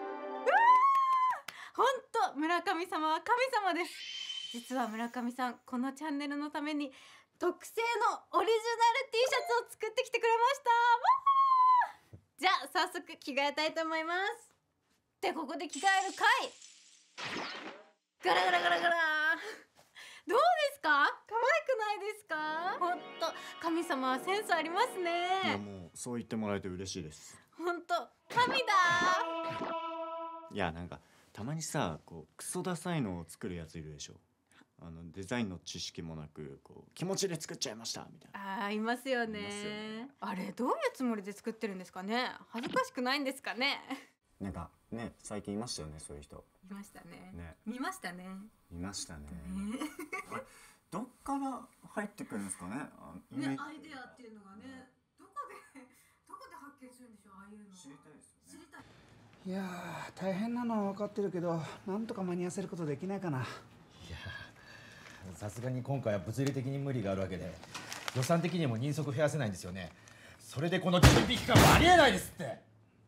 ほんと村上様は神様です。実は村上さん、このチャンネルのために特製のオリジナル T シャツを作ってきてくれました。わー。じゃあ早速着替えたいと思います。 でここで着替えるかい。ガラガラガラガラ。どうですか？可愛くないですか？ほんと神様はセンスありますいね。 やもうそう言ってもらえて嬉しいです。 ほんと神だいやなんかたまにさこうクソダサいのを作るやついるでしょ。あのデザインの知識もなくこう気持ちで作っちゃいましたみたいな。 あーいますよね。 いますよね。 あれどういうつもりで作ってるんですかね。恥ずかしくないんですかね。 なんかね最近いましたよねそういう人。 いましたね。 ね見ましたね。 いましたね。あれどっから入ってくるんですかね。あイメージねアイデアっていうのがねどこでどこで発見するんでしょうああいうの。知りたいですよね。知りたい。 いやー大変なのは分かってるけど、なんとか間に合わせることできないかな。 いやさすがに今回は物理的に無理があるわけで、予算的にも人足増やせないんですよね。それでこの準備期間はありえないですって。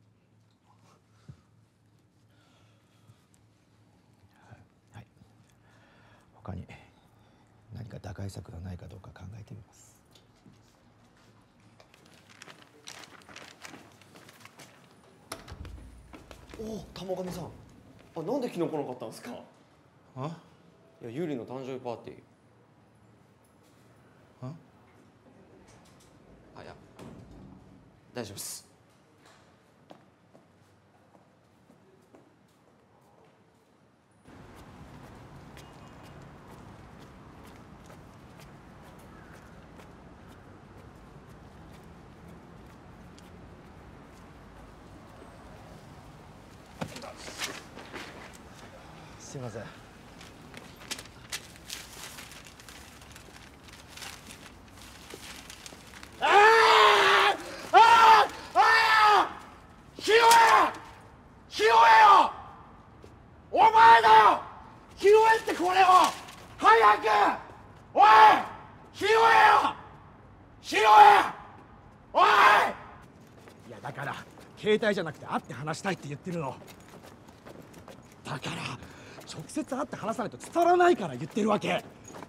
はい、他に何か打開策がないかどうか考えてみます。 おお、玉神さん。あ、なんで昨日来なかったんですか。 あ？ いや、ゆりの誕生日パーティー。 あ？ あ、いや、大丈夫です。 すいません。 拾え拾えよお前だよ拾えってこれを早くおい拾えよ拾えおいいやだから携帯じゃなくて会って話したいって言ってるの。だから直接会って話さないと伝わらないから言ってるわけ。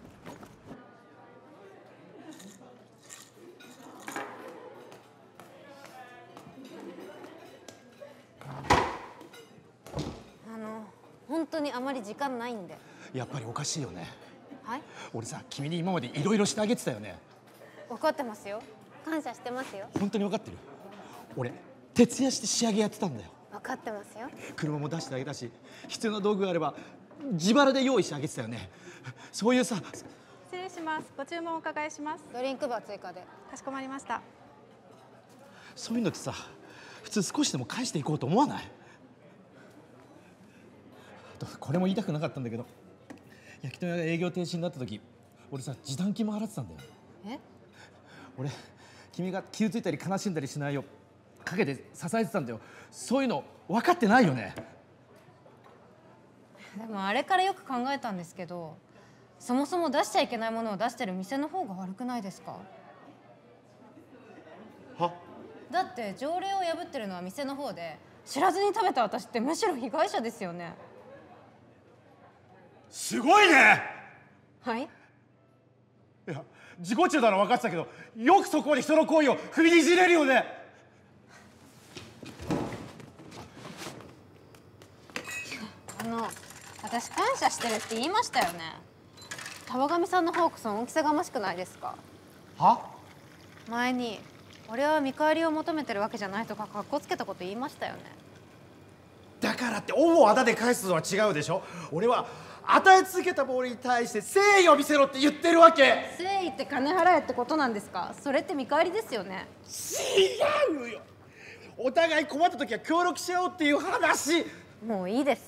あの本当にあまり時間ないんで。 やっぱりおかしいよね。 はい。 俺さ君に今までいろいろしてあげてたよね。 分かってますよ。感謝してますよ。 本当に分かってる。俺徹夜して仕上げやってたんだよ。 分かってますよ。 車も出してあげたし必要な道具があれば自腹で用意してあげてたよね。そういうさ。 失礼します。ご注文お伺いします。 ドリンクバー追加で。 かしこまりました。 そういうのってさ普通少しでも返していこうと思わない？これも言いたくなかったんだけど焼き鳥屋が営業停止になった時俺さ示談金も払ってたんだよ。 え？ 俺君が傷ついたり悲しんだりしないよう陰で支えてたんだよ。そういうの分かってないよね。 でもあれからよく考えたんですけど、そもそも出しちゃいけないものを出してる店の方が悪くないですか？ は？ だって条例を破ってるのは店の方で、知らずに食べた私ってむしろ被害者ですよね。 すごいね。 はい？ いや自己中なの分かってたけどよくそこまで人の行為を踏みにじれるよね。 あの私感謝してるって言いましたよね。川上さんの方こそ大きさがましくないですか？ は？ 前に俺は見返りを求めてるわけじゃないとかかっこつけたこと言いましたよね。 だからって恩をあだで返すのは違うでしょ。俺は与え続けたボールに対して誠意を見せろって言ってるわけ。 誠意って金払えってことなんですか？それって見返りですよね。 違うよ。お互い困った時は協力し合おうっていう話。 もういいです。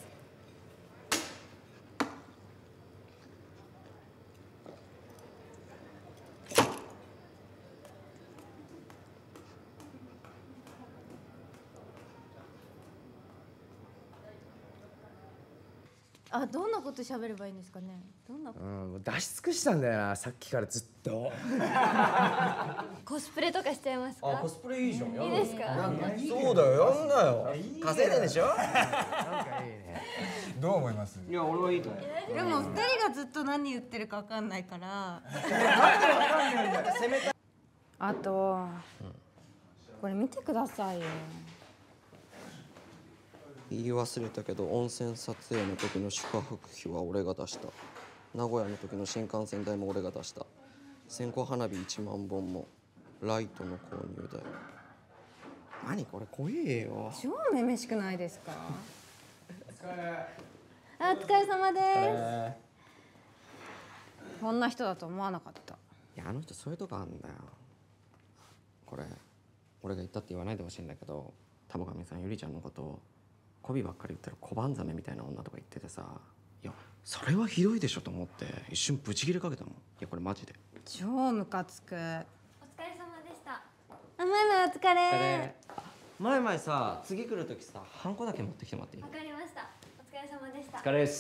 あ、どんなこと喋ればいいんですかね。どんなこと。 うん、出し尽くしたんだよな、さっきからずっと。 コスプレとかしちゃいますか。 あ、コスプレいいじゃん。 いいですか。 そうだよ、やんなよ。稼いでんでしょ。 なんかいいね。どう思います？ いや、俺はいいと思う。 でも二人がずっと何言ってるかわかんないから。あと、これ見てくださいよ。 言い忘れたけど温泉撮影の時の宿泊費は俺が出した。名古屋の時の新幹線代も俺が出した。線香花火いちまんぼんもライトの購入代。何これ怖えよ。 超めめしくないですか？ お疲れ。 あ、お疲れ様です。こんな人だと思わなかった。 いや、あの人そういうとこあんだよ。これ俺が言ったって言わないでほしいんだけど、田母神さんゆりちゃんのことを媚びばっかり言ってる小判ザメみたいな女とか言っててさ、いやそれはひどいでしょと思って一瞬ブチギレかけたもん。いやこれマジで超ムカつく。お疲れ様でした。 あ、まいまいお疲れ。 前々さ、次来る時さ、ハンコだけ持ってきてもらっていい？ わかりました。お疲れ様でした。 お疲れです。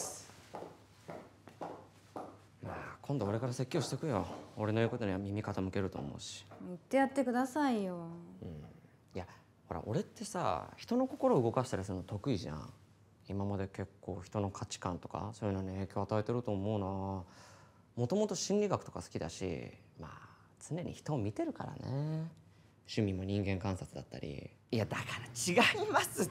まあ今度俺から説教してくよ。俺の言うことには耳傾けると思うし。 言ってやってくださいよ。 うん、いやほら俺ってさ、人の心を動かしたりするの得意じゃん。今まで結構人の価値観とかそういうのに影響を与えてると思うな。もともと心理学とか好きだし、まあ常に人を見てるからね。趣味も人間観察だったり。いやだから違いますって。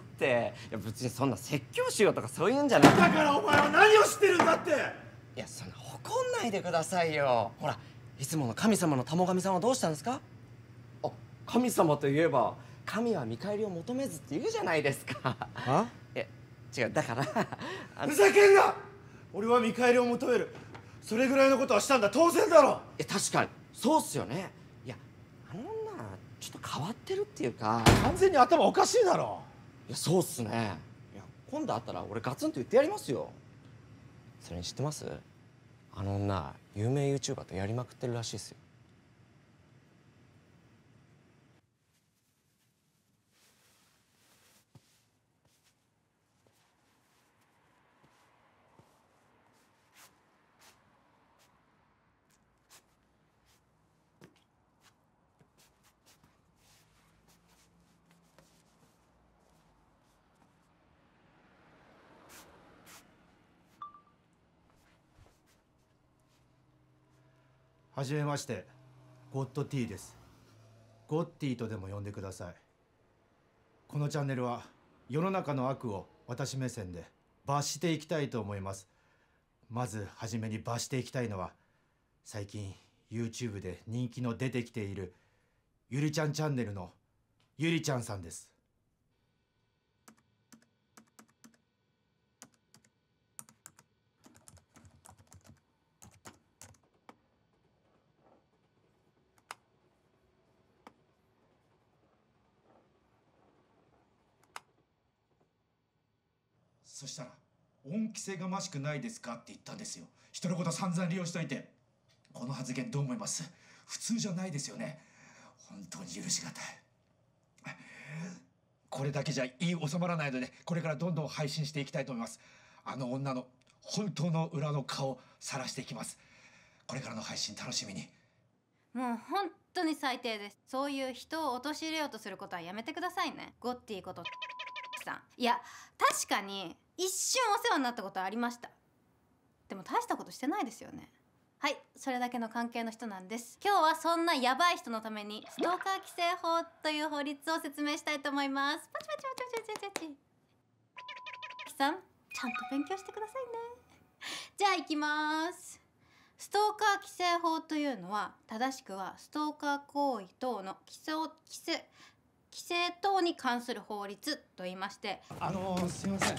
いや別にそんな説教しようとかそういうんじゃない。 だからお前は何を知ってるんだって。 いやそんな怒んないでくださいよ。ほらいつもの神様の田母神さんはどうしたんですか？あ、神様といえば神は見返りを求めずって言うじゃないですか。は？え、違うだからふざけんな。俺は見返りを求める。それぐらいのことはしたんだ。当然だろ。 いや確かにそうっすよね。いやあの女ちょっと変わってるっていうか、 完全に頭おかしいだろ。 いやそうっすね。いや今度会ったら俺ガツンと言ってやりますよ。それに知ってます？あの女有名 YouTuber とやりまくってるらしいっすよ。 はじめまして、ゴッドティーです。ゴッティとでも呼んでください。このチャンネルは世の中の悪を私目線で罰していきたいと思います。まずはじめに罰していきたいのは、最近 YouTube で人気の出てきているゆりちゃんチャンネルのゆりちゃんさんです。そしたら恩着せがましくないですかって言ったんですよ。人のこと散々利用しといて。この発言どう思います？普通じゃないですよね。本当に許しがたい。これだけじゃ言い収まらないので、これからどんどん配信していきたいと思います。あの女の本当の裏の顔を晒していきます。これからの配信楽しみに。 もう本当に最低です。そういう人を陥れようとすることはやめてくださいね。ゴッティことさん。いや確かに一瞬お世話になったことはありました。でも大したことしてないですよね。はい、それだけの関係の人なんです。今日はそんなヤバい人のためにストーカー規制法という法律を説明したいと思います。パチパチパチパチパチパチ。キさん、ちゃんと勉強してくださいね。じゃあ行きます。ストーカー規制法というのは、正しくはストーカー行為等の規制規制規制等に関する法律と言いまして、 あのー、すいません。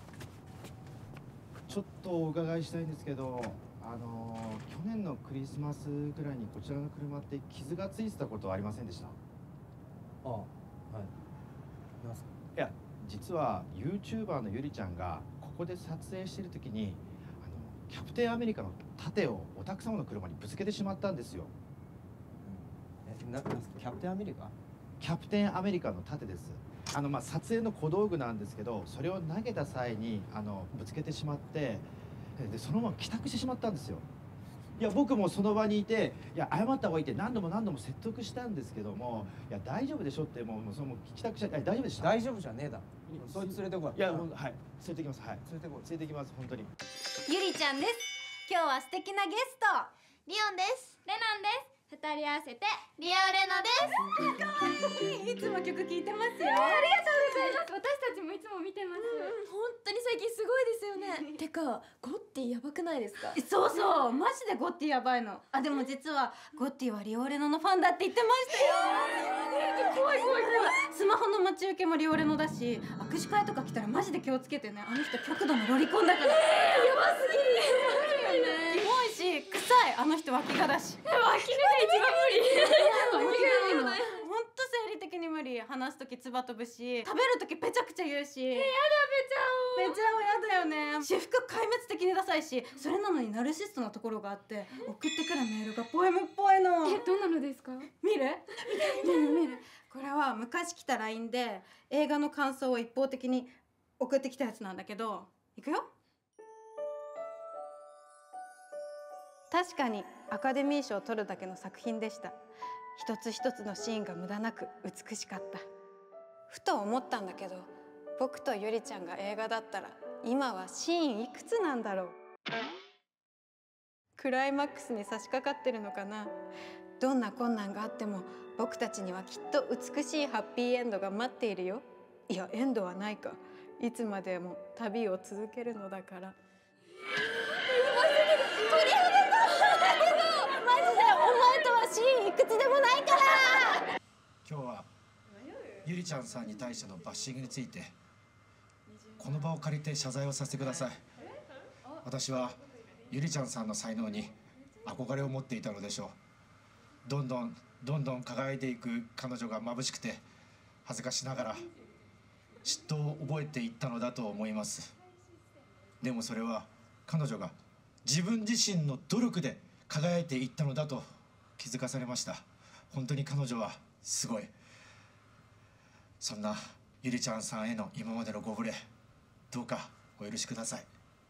ちょっとお伺いしたいんですけど、あのー、去年のクリスマスぐらいにこちらの車って傷がついてたことはありませんでした？ああ、はい。いや、実は YouTuber のゆりちゃんがここで撮影してる時に、あのキャプテンアメリカの盾をお宅様の車にぶつけてしまったんですよ。え、な、なんですか？キャプテンアメリカ？キャプテンアメリカの盾です。あのまあ撮影の小道具なんですけど、それを投げた際にあのぶつけてしまって、でそのまま帰宅してしまったんですよ。いや僕もその場にいて、いや謝った方がいいって何度も何度も説得したんですけども、いや大丈夫でしょって、もうその帰宅しちゃって、大丈夫でした？大丈夫じゃねえだろ。そいつ連れてこい。いや、はい、連れてきます。はい、連れてこい。連れてきます、本当に。 ゆりちゃんです。今日は素敵なゲスト。 リオンです。レナンです。 二人合わせてリオレノです。 いつも曲聴いてますよ。 ありがとうございます。私たちもいつも見てます。本当に最近すごいですよね。てかゴッティやばくないですか？ そうそう、マジでゴッティやばいの。あ、でも実はゴッティはリオレノのファンだって言ってましたよ。怖い怖い怖い。スマホの待ち受けもリオレノだし、握手会とか来たらマジで気をつけてね。あの人極度のロリコンだから。 えー、やばすぎる。 キモいし臭い。あの人脇がだし。 脇が一番無理。 脇がないの。ほんと生理的に無理。話すときつば飛ぶし、食べるときペチャクチャ言うし。えー、やだペチャオ。 ペチャオやだよね。私服壊滅的にダサいし、それなのにナルシストなところがあって、送ってくるメールがポエムっぽいの。 え、どんなのですか？ 見る？見る見る。これは昔来た ライン で映画の感想を一方的に送ってきたやつなんだけど、いくよ。確かにアカデミー賞を取るだけの作品でした。一つ一つのシーンが無駄なく美しかった。ふと思ったんだけど、僕とゆりちゃんが映画だったら今はシーンいくつなんだろう。クライマックスに差し掛かってるのかな。どんな困難があっても僕たちにはきっと美しいハッピーエンドが待っているよ。いや、エンドはないか。いつまでも旅を続けるのだから。 鳥肌がマジでお前とはシーンいくつでもないから。 今日はゆりちゃんさんに対してのバッシングについてこの場を借りて謝罪をさせてください。私はゆりちゃんさんの才能に憧れを持っていたのでしょう。どんどんどんどん輝いていく彼女が眩しくて恥ずかしながら嫉妬を覚えていったのだと思います。でもそれは彼女が自分自身の努力で輝いていったのだと気づかされました。本当に彼女はすごい。そんなゆりちゃんさんへの今までのご無礼、どうかお許しください。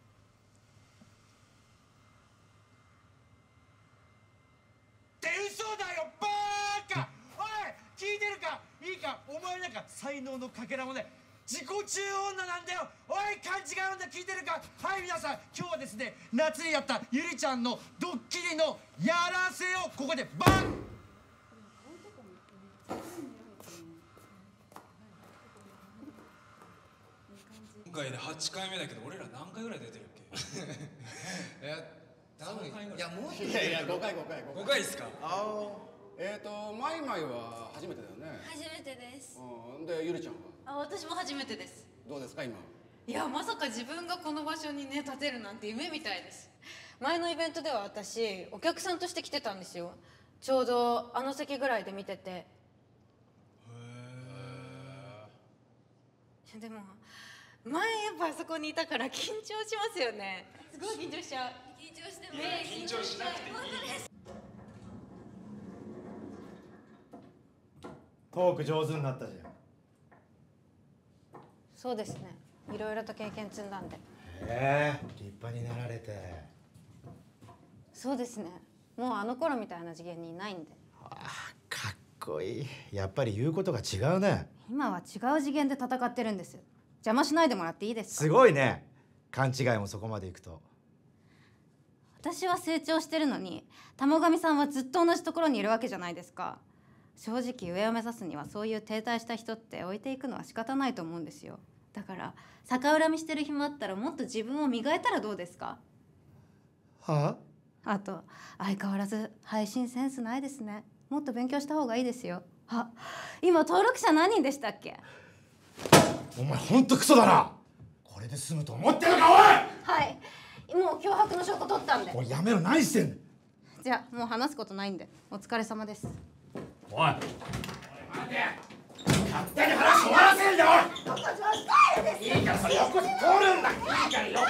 って嘘だよバーカ。おい聞いてるか。いいか、お前なんか才能のかけらもね、自己中女なんだよ。おい勘違い女聞いてるか。はい皆さん、今日はですね、夏にやったゆりちゃんのドッキリのやらせをここでバン。 今回ではちかいめだけど、俺ら何回ぐらい出てるっけ？ え、多分さんかいぐらい。 いやもうちょっといやいやごかいごかいごかいですか？ ああ、えっとマイマイは初めてだよね。 初めてです。 うん、でゆりちゃんは？ あ、私も初めてです。 どうですか今？ いや、まさか自分がこの場所にね立てるなんて夢みたいです。前のイベントでは私お客さんとして来てたんですよ。ちょうどあの席ぐらいで見てて。へえ。でも前やっぱあそこにいたから緊張しますよね。すごい緊張しちゃう。 緊張してます。 ね、 緊張しなくていい。 トーク上手になったじゃん。 そうですね。いろいろと経験積んだんで。 へえ、立派になられて。 そうですね。もうあの頃みたいな次元にいないんで。 かっこいい。やっぱり言うことが違うね。 今は違う次元で戦ってるんです。邪魔しないでもらっていいですか？ すごいね。勘違いもそこまでいくと。 私は成長してるのに、玉神さんはずっと同じところにいるわけじゃないですか。正直上を目指すにはそういう停滞した人って置いていくのは仕方ないと思うんですよ。だから逆恨みしてる暇あったらもっと自分を磨いたらどうですか？ はあ？あと相変わらず配信センスないですね。もっと勉強した方がいいですよ。あ、今登録者何人でしたっけ？ お前ほんとクソだな。これで済むと思ってるのかおい。 はい、もう脅迫の証拠取ったんで。 おいやめろ、何してんの。 じゃあもう話すことないんでお疲れ様です。 おい待て。勝手に話終わらせんだよ。 横上スタイルです。 いいからそれ横に通るんだ。いいから横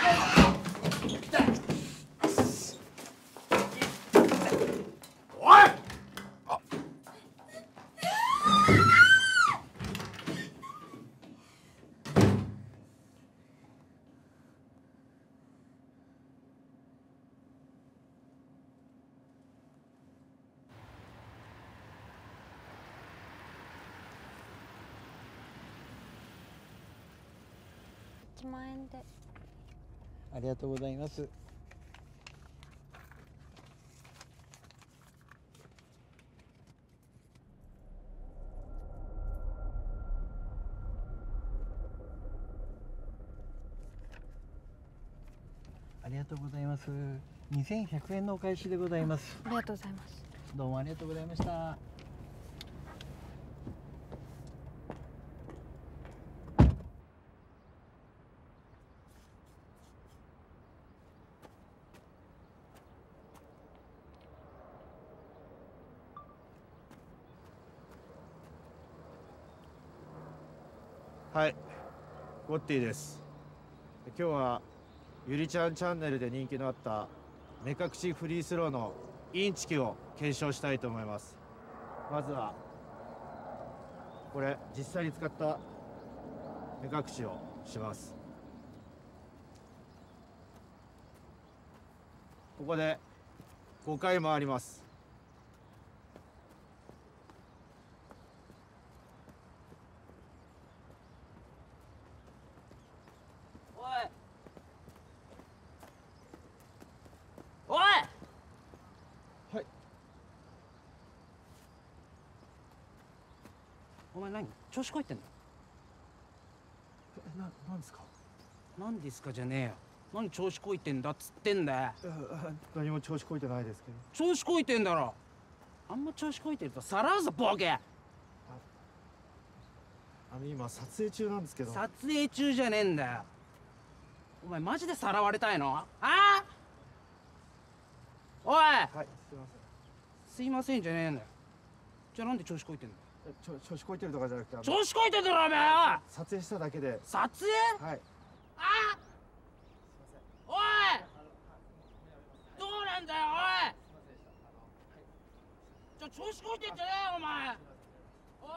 おい。あいちまんえんで。 ありがとうございます。 ありがとうございます。にせんひゃくえんのお返しでございます。 ありがとうございます。 どうもありがとうございました。 はい、ゴッティです。今日はゆりちゃんチャンネルで人気のあった目隠しフリースローのインチキを検証したいと思います。まずはこれ実際に使った目隠しをします。ここでごかい回ります。 おい。 はい。 お前何調子こいてんの？ え、な、なんですか？ なんですかじゃねえよ。何調子こいてんだっつってんだよ。 何も調子こいてないですけど。 調子こいてんだろ。あんま調子こいてるとさらうぞボケ。 あの今撮影中なんですけど。 撮影中じゃねえんだよ。お前マジでさらわれたいの？ああ？おい。 はい、すいません。 すいませんじゃねえんだよ。じゃあなんで調子こいてんの？ ちょ調子こいてるとかじゃなくて。 調子こいてんだろお前。 撮影しただけで。 撮影？ はい。 ああ。おい。どうなんだよおい。ちょ調子こいてんじゃねえよお前。おい。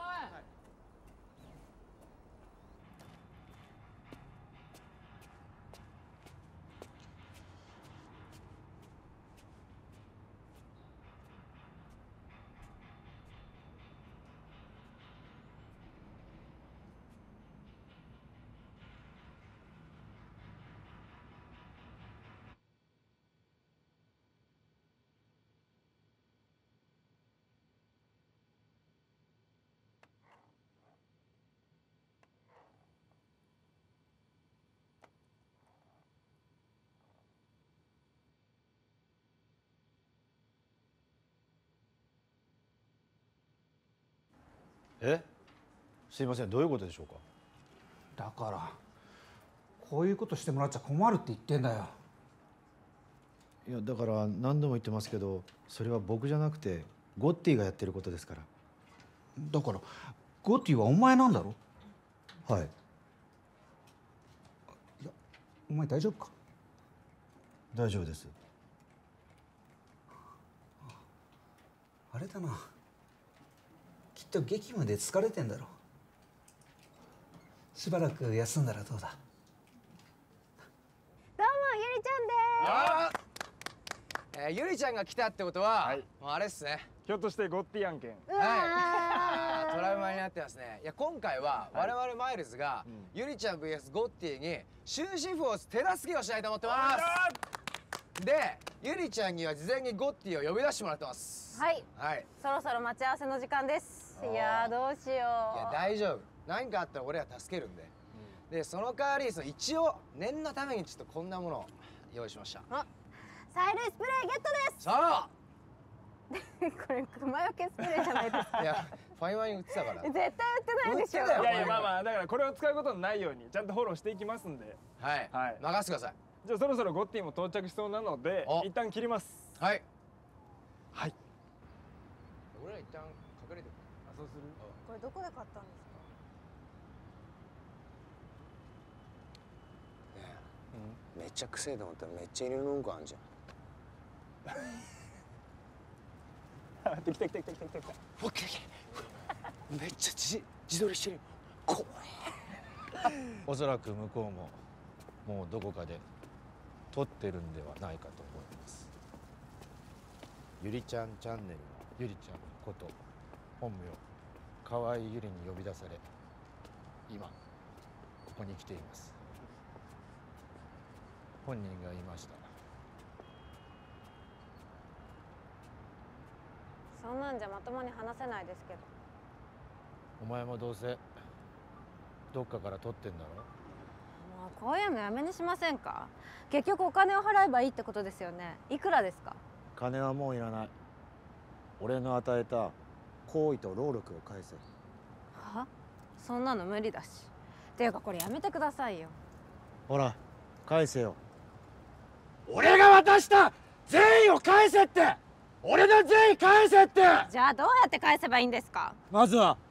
え、すいません、どういうことでしょうか。 だからこういうことしてもらっちゃ困るって言ってんだよ。 いやだから何度も言ってますけど、それは僕じゃなくてゴッティがやってることですから。 だからゴッティはお前なんだろ。 はい。 いやお前大丈夫か。 大丈夫です。 あれだな、きっと激務で疲れてんだろ。しばらく休んだらどうだ。 どうもゆりちゃんです。 えー、ゆりちゃんが来たってことは、はい、もうあれっすね。 ひょっとしてゴッティ案件。 はい。トラウマになってますね。いや今回は我々マイルズが、うん、ゆりちゃん ブイエス ゴッティに終止符を手助けをしたいと思ってます。で、ゆりちゃんには事前にゴッティを呼び出してもらってます。 はい。 はい。 そろそろ待ち合わせの時間です。いやーどうしよう。いや大丈夫。何かあったら俺ら助けるんで。うん、でその代わりその一応念のためにちょっとこんなものを用意しました。 あ、催涙スプレーゲットです。 そう。 これ熊よけスプレーじゃないですか。 いやファイマンに売ってたから。 絶対売ってないでしょ。 いやいやまあまあだからこれを使うことのないようにちゃんとフォローしていきますんで。 はい。はい。任せてください。 じゃあそろそろゴッティも到着しそうなので一旦切ります。 はい。 はい。 俺ら一旦隠れてる。あ、そうする。 これどこで買ったんですか。 ねえ、めっちゃくせえと思ったらめっちゃ犬のうんこあんじゃん。 来た来た来た来た来た来た。 うわ、来た来た。めっちゃ自自撮りしてる。怖い。 おそらく向こうももうどこかで撮ってるんではないかと思います。ゆりちゃんチャンネルのゆりちゃんこと本名河合ゆりに呼び出され、今ここに来ています。本人がいました。 そんなんじゃまともに話せないですけど。 お前もどうせどっかから撮ってんだろ。 もうこういうのやめにしませんか。結局お金を払えばいいってことですよね。いくらですか。 金はもういらない。俺の与えた行為と労力を返せ。 は？そんなの無理だし。っていうかこれやめてくださいよ。 ほら返せよ。 俺が渡した善意を返せって。俺の善意返せって。 じゃあどうやって返せばいいんですか。 まずは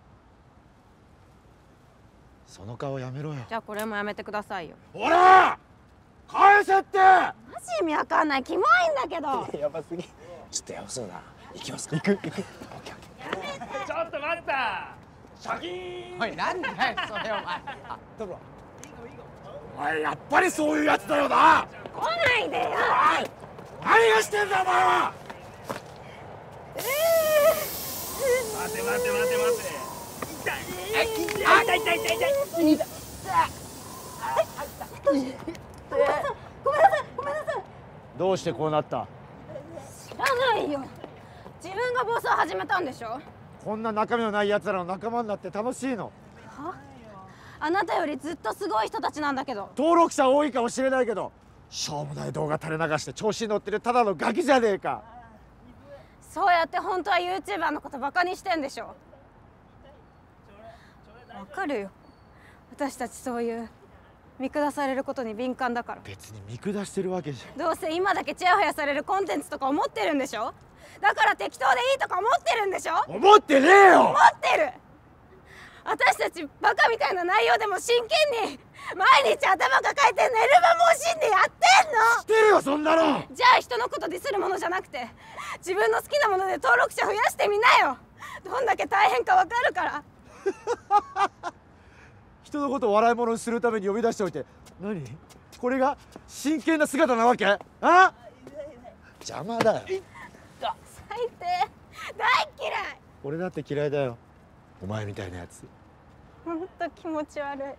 その顔やめろよ。 じゃあこれもやめてくださいよ。 ほら返せって。 マジ意味わかんない。キモいんだけど。 やばすぎ。ちょっとやばそうだ。行きますか。行く行く。 ちょっと待ったシャキーン。 おいなんだよそれお前。あどうぞ。 お前やっぱりそういうやつだよな。 来ないでよ。 何がしてんだお前は。 待て待て待て待て。痛い痛い痛い痛い痛い痛い。 ごめんなさいごめんなさいごめんなさい。 どうしてこうなった。 知らないよ。自分が暴走始めたんでしょ。 こんな中身のない奴らの仲間になって楽しいの。 は？あなたよりずっとすごい人たちなんだけど。 登録者多いかもしれないけどしょうもない動画垂れ流して調子に乗ってるただのガキじゃねえか。 そうやって本当は ユーチューバー のことバカにしてんでしょ。わかるよ。私たちそういう見下されることに敏感だから。 別に見下してるわけじゃ。 どうせ今だけチヤホヤされるコンテンツとか思ってるんでしょ。だから適当でいいとか思ってるんでしょ。 思ってねえよ。 思ってる。私たちバカみたいな内容でも真剣に毎日頭抱えて寝る間も惜しんでやってんの。 してるよそんなの。 じゃあ人のことディスるものじゃなくて自分の好きなもので登録者増やしてみなよ。どんだけ大変かわかるから。 人のことを笑い物にするために呼び出しておいて何これが真剣な姿なわけ。あ邪魔だよ。 最低。大嫌い。 俺だって嫌いだよお前みたいなやつ。 ほんと気持ち悪い。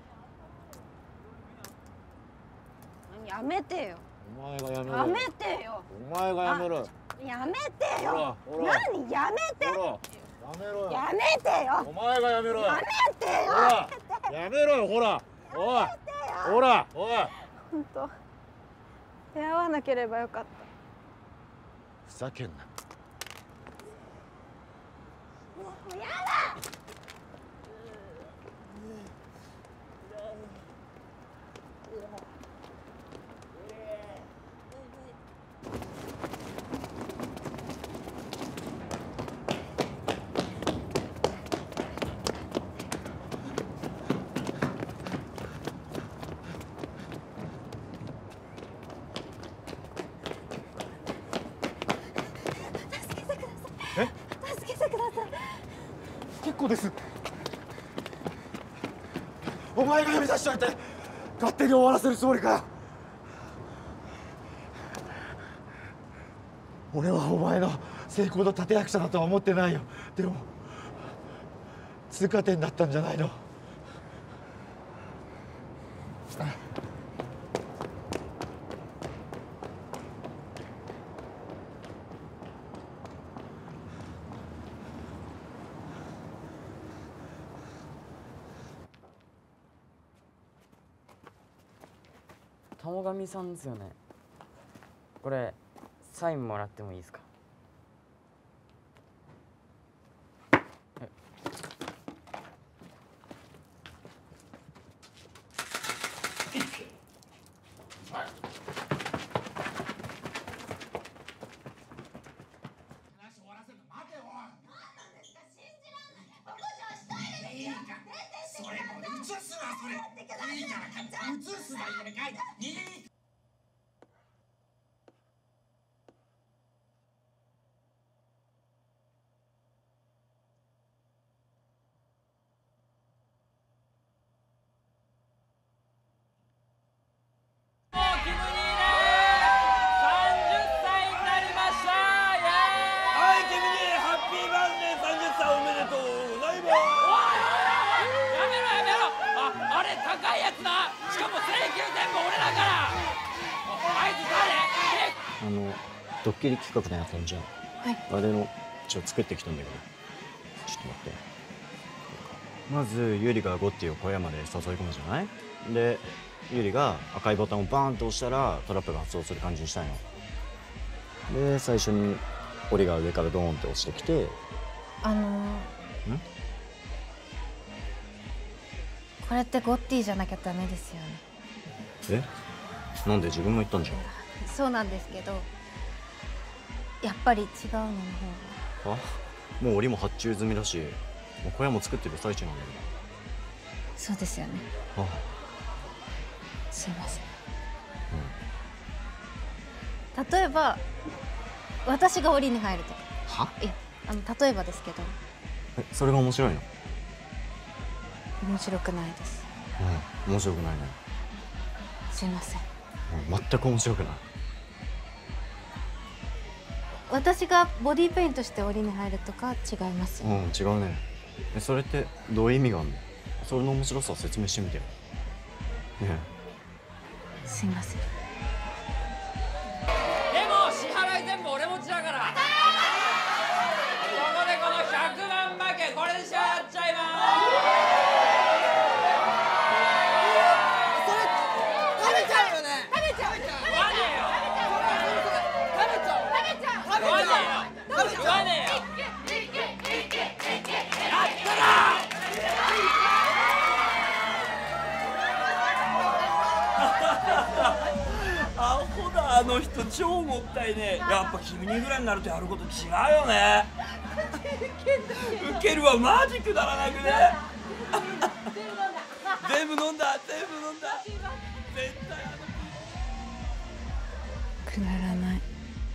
やめてよ。 お前がやめろ。 やめてよ。 お前がやめろ。 やめてよ。 ほらほら何やめて。 ほらやめろよ。 やめてよ。 お前がやめろよ。 やめてよ。 ほらやめろよ。ほらおいほらおい。 本当出会わなければよかった。 ふざけんな。 もうやだ。 結構です。お前が呼び出しといて勝手に終わらせるつもりか。俺はお前の成功の立役者だとは思ってないよ。でも通過点だったんじゃないの。 玉神さんですよね。これサインもらってもいいですか。 あのドッキリ企画のやったんじゃん。 はい。 あれのちょっと作ってきたんだけど、ちょっと待って。まずゆりがゴッティを小屋まで誘い込むじゃない。でゆりが赤いボタンをバーンと押したらトラップが発動する感じにしたんよ。で最初に檻が上からドーンって落ちてきて、 あのー、 んこれってゴッティじゃなきゃダメですよね。 えなんで自分も言ったんじゃん。 そうなんですけど、やっぱり違うのの方が。 あもう檻も発注済みだし、もう小屋も作ってる最中なんだそうですよね。 けど。あすいません、例えば私が檻に入るとか。 はいやあの例えばですけど。 えそれが面白いの？ 面白くないです。 うん面白くないね。 すいません。 うん全く面白くない。 私がボディーペイントして檻に入るとか違いますようね。 ん違うね。えそれってどういう意味があるの？それの面白さを説明してみてよ。ねすいません。 でも支払い全部俺持ちだから。ここでこのひゃくまん負けこれで支払っちゃいまそれ食べちゃうよね。 食べちゃう。食べちゃう。食べちゃう。 食べちゃう。食べちゃう。 食わねえよ。やったな。 アホだあの人超もったいねえ。やっぱ君にぐらいになるとやること違うよね。ウケるわマジくだらなくね。全部飲んだ全部飲んだ。絶対あのくだらない。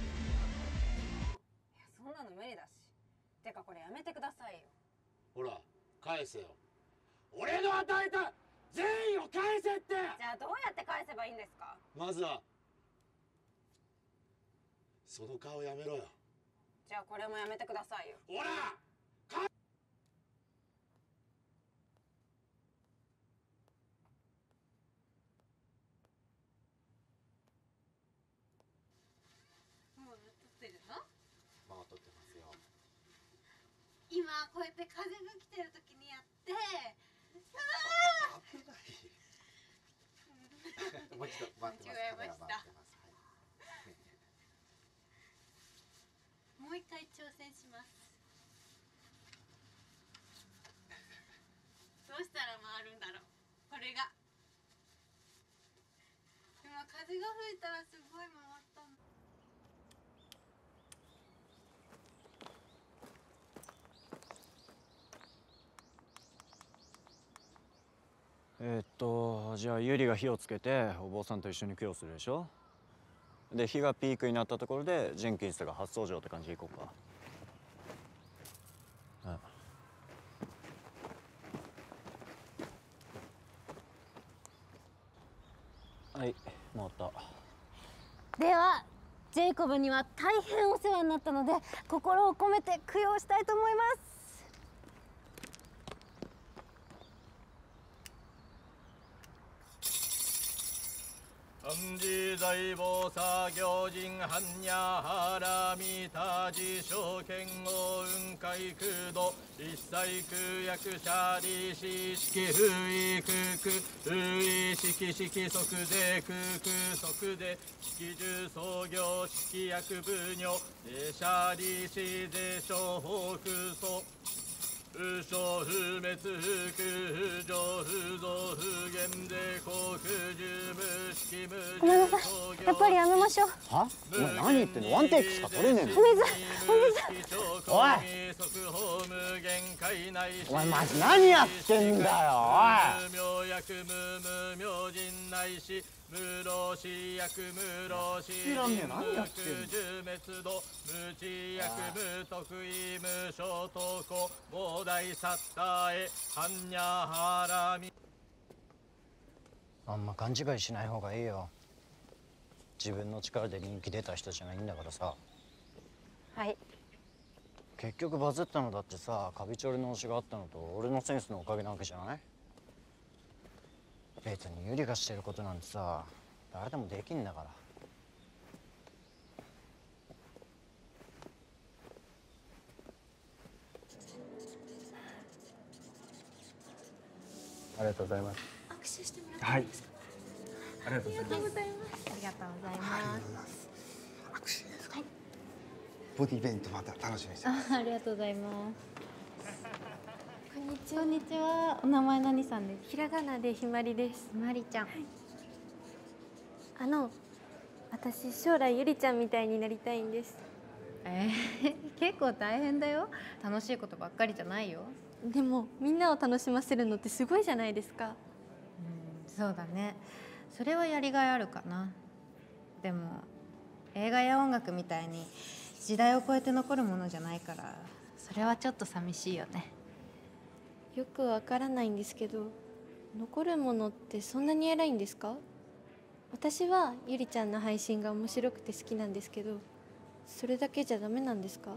そんなの無理だし。てかこれやめてくださいよ。 ほら返せよ。俺の与えた善意を返せって。 じゃあどうやって返せばいいんですか？ まずはその顔やめろよ。 じゃあこれもやめてくださいよ。 ほらもう撮ってるの？ まあ撮ってますよ。 今こうやって風が来てる時にやって危ないもう一度待ってます。 間違えました。 カメラ回ってます。 もう一回挑戦します。どうしたら回るんだろう。これが今風が吹いたらすごい回ったの。 えーっとじゃあゆりが火をつけてお坊さんと一緒に供養するでしょ。で火がピークになったところでジェンキンスが初登場って感じでいこうか。うんはい回った。 ではジェイコブには大変お世話になったので心を込めて供養したいと思います。 安治財宝作業人般若波羅蜜多事証券王雲海空洞一切空薬者利子式不意空空不意式式即税空空即税式重創業式薬分尿税者利子税商法空想不傷不滅不空不浄不増不減税航空重無式無ごめんなさい、やっぱりやめましょう。 は？お前何言ってんの？ワンテイクしか取れねえの。 お水、おおいお前マジ何やってんだよおい。 無老死薬無老死知らんねえ何やってんの。 十滅度無知薬無得意無所得膨大サッターへ般若波羅蜜。 あんま勘違いしない方がいいよ。自分の力で人気出た人じゃないんだからさ。 はい。 結局バズったのだってさ、カビチョリの推しがあったのと俺のセンスのおかげなわけじゃない？別にユリがしてることなんてさ、誰でもできんだから。 ありがとうございます。 握手してもらってはいいいですか？ ありがとうございます。 ありがとうございます。 ありがとうございます握手いいですか。ボディーペイントまた楽しみにしてあます。 ありがとうございますこんにちは。 こんにちは。お名前何さんですか？ ひらがなでひまりです。 ひまりちゃん、 あの私将来ゆりちゃんみたいになりたいんです。 えー、結構大変だよ。楽しいことばっかりじゃないよ。 でもみんなを楽しませるのってすごいじゃないですか。 うん、そうだね。それはやりがいあるかな。でも映画や音楽みたいに時代を超えて残るものじゃないから、それはちょっと寂しいよね。 よくわからないんですけど、残るものってそんなに偉いんですか？私はゆりちゃんの配信が面白くて好きなんですけど、それだけじゃダメなんですか？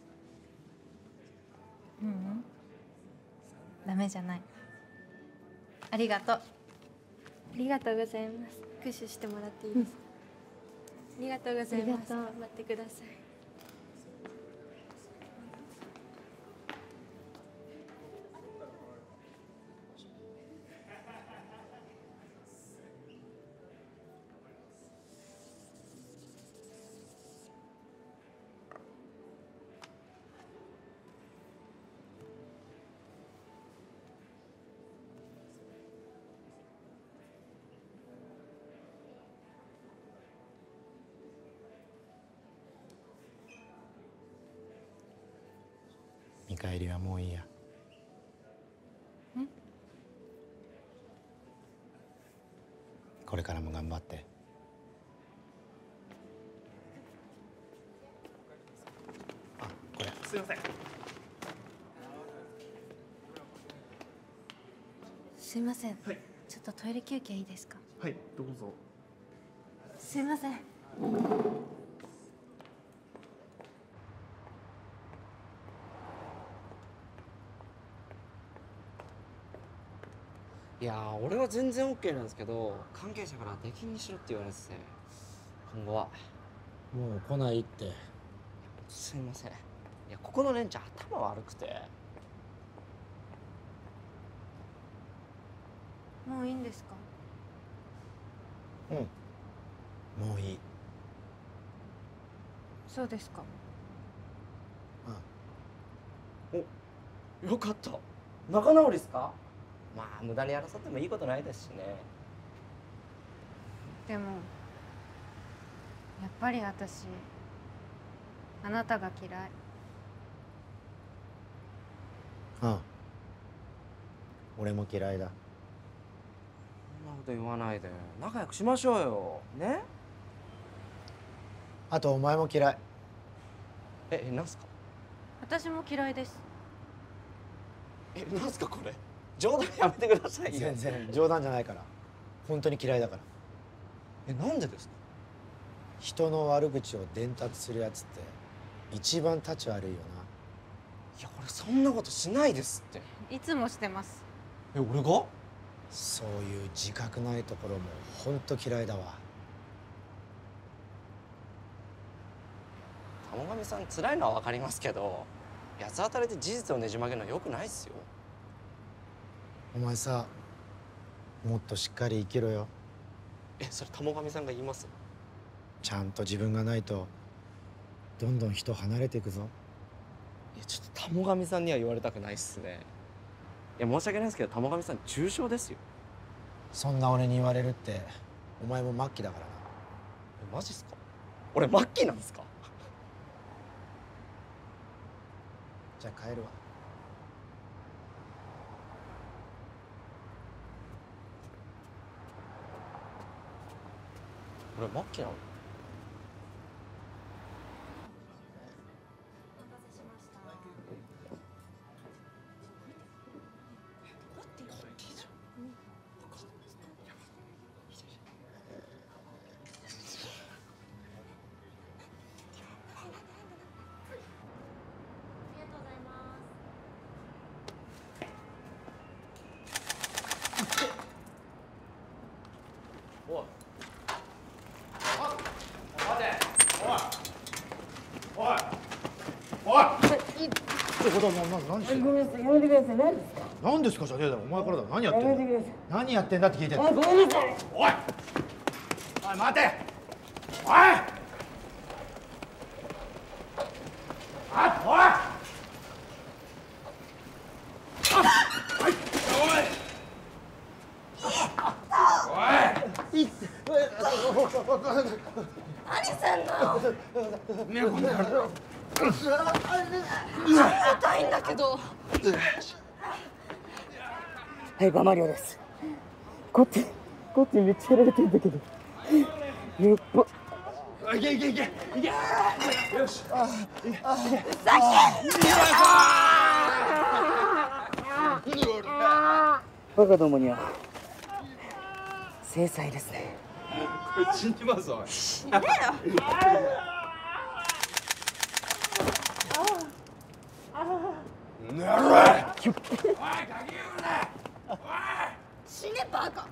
ううんダメじゃない。ありがとう。 ありがとうございます。プッシュしてもらっていいですか？ありがとうございます。頑張ってください。 見返りはもういいや。これからも頑張って。あ、これ。 すいません。 すいません、 はい、 ちょっとトイレ休憩いいですか？ はい、どうぞ。 すいません。 いやー、俺は全然 OK なんですけど、関係者から出禁にしろって言われてて、今後はもう来ないって。 すいません。いや、ここの連中頭悪くて。 もういいんですか？ うん、もういい。 そうですか。 お、よかった。仲直りっすか？まあ無駄に争ってもいいことないですしね。 でもやっぱり私あなたが嫌い。 ああ、俺も嫌いだ。 そんなこと言わないで仲良くしましょうよね。 あとお前も嫌い。 え、え、なんすか？ 私も嫌いです。 え、なんすかこれ？冗談やめてくださいよ。 全然冗談じゃないから。本当に嫌いだから。 え、なんでですか？ 人の悪口を伝達するやつって一番立ち悪いよな。 いや、俺そんなことしないですって。 いつもしてます。 え、俺が？ そういう自覚ないところも本当嫌いだわ。 玉上さん辛いのは分かりますけど、八つ当たりで事実をねじ曲げるのはよくないっすよ。 お前さ、もっとしっかり生きろよ。 え、それ玉上さんが言います？ ちゃんと自分がないとどんどん人離れていくぞ。 いや、ちょっと玉上さんには言われたくないっすね。いや、申し訳ないですけど玉上さん重症ですよ。 そんな俺に言われるってお前も末期だからな。 え、マジっすか？俺末期なんすか？ じゃあ帰るわ。 俺末期なの？ 何してんの？ごめんなさい、やめてください。何ですか？何ですかじゃねえだろ。お前からだ。何やってんだ？何やってんだって聞いてんだ。ごめんなさい。おい！ おい待て。おいあおい何すんの？ ねえこんなの痛いんだけど。 はい、バマリオです。こっち、こっちめっちゃやられてんだけど。やっば。 いけいけいけいけ。よし。ああ。 ふざ我がどもには制裁ですね。 死んでますわ。 死ねよ。 なるわ。 死ねバカ。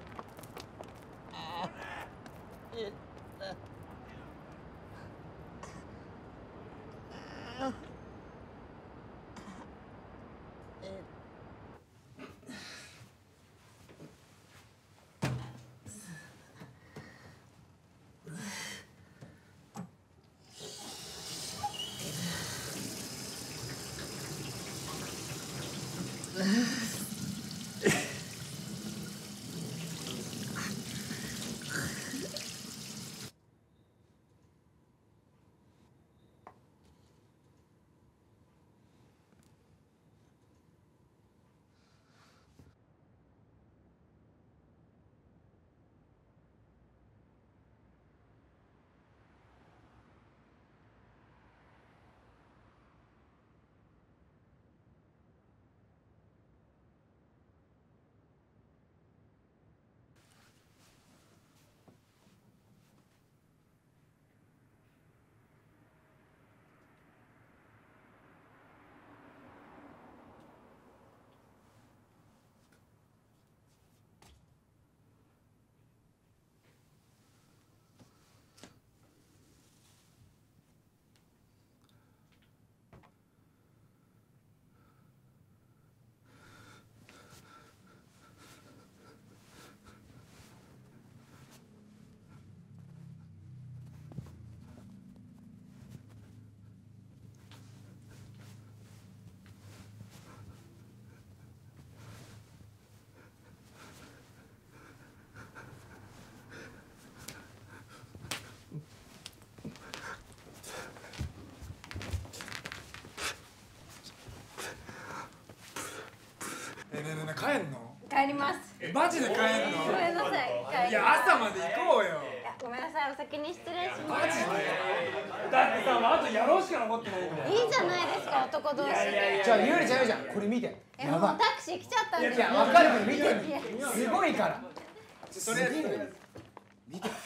えねえねえねえ帰んの？ 帰ります。 えマジで帰んの？ ごめんなさい。帰ります。 いや朝まで行こうよ。 ごめんなさい、お先に失礼します。 マジで？だってさ、あとやろうしか残ってないから。 いいじゃないですか、男同士で。 じゃあゆりちゃんゆりちゃんこれ見て。 え、もうタクシー来ちゃったんですよ。 いやわかるけど見て。 いやすごいから。 それ見て。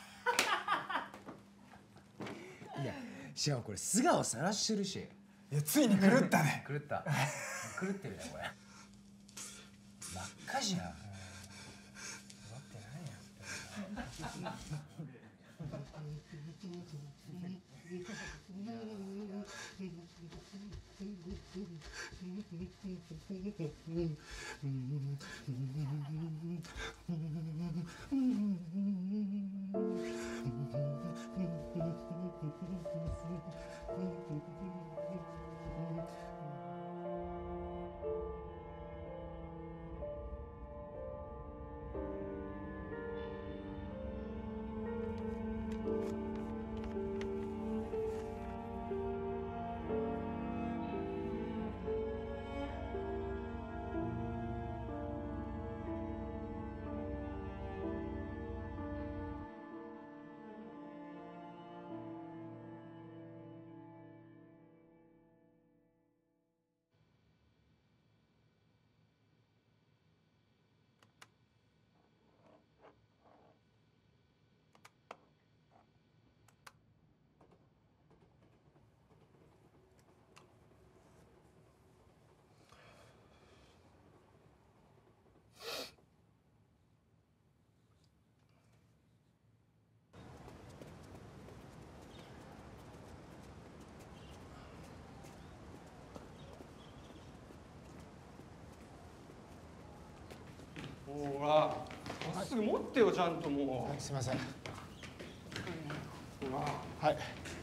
いや、しかもこれ素顔さらしてるし。 いやついに狂ったね。 狂った。狂ってるねこれ。真っ赤じゃん。 ほら、まっすぐ持ってよちゃんともう。 すみません。 はい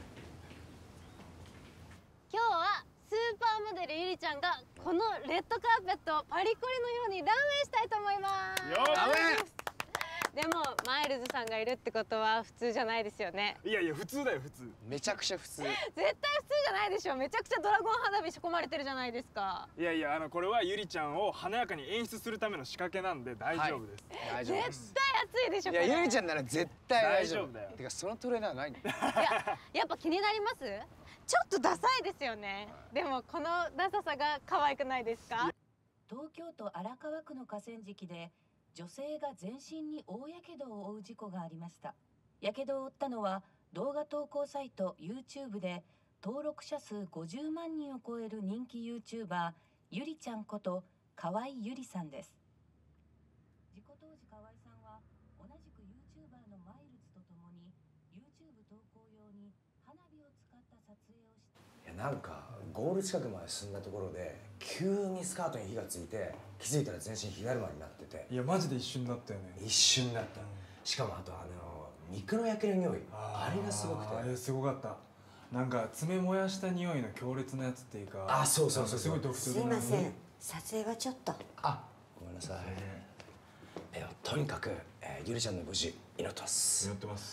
今日はスーパーモデルゆりちゃんがこのレッドカーペットをパリコレのようにランウェイしたいと思います。 ランウェイでもマイルズさんがいるってことは普通じゃないですよね。 いやいや普通だよ普通。 めちゃくちゃ普通。 絶対普通じゃないでしょ。めちゃくちゃドラゴン花火仕込まれてるじゃないですか。 いやいやあのこれはゆりちゃんを華やかに演出するための仕掛けなんで大丈夫です。 はい、大丈夫です。 絶対暑いでしょ。 いやゆりちゃんなら絶対大丈夫。 大丈夫だよ。 てかそのトレーナー何？いややっぱ気になります？ちょっとダサいですよね。でもこのダサさが可愛くないですか？ 東京都荒川区の河川敷で女性が全身に大やけどを負う事故がありました。やけどを負ったのは動画投稿サイト YouTube で登録者数ごじゅうまんにんを超える人気 YouTuber ゆりちゃんこと河合ゆりさんです。事故当時河合さんは同じく YouTuber のマイルズと共に YouTube 投稿用に花火を使った撮影をして、 やなんかゴール近くまで進んだところで急にスカートに火がついて気づいたら全身火だるまになってて。 いやマジで一瞬だったよね。 一瞬だった、うん、しかもあとあの肉の焼ける匂い あ, あれがすごくて。 あれすごかった。なんか爪燃やした匂いの強烈なやつっていうか。 あそうそうそうすごい独特な。 すいません撮影はちょっと。 あごめんなさい。えとにかく、えー、ゆりちゃんの無事祈ってます。 祈ってます。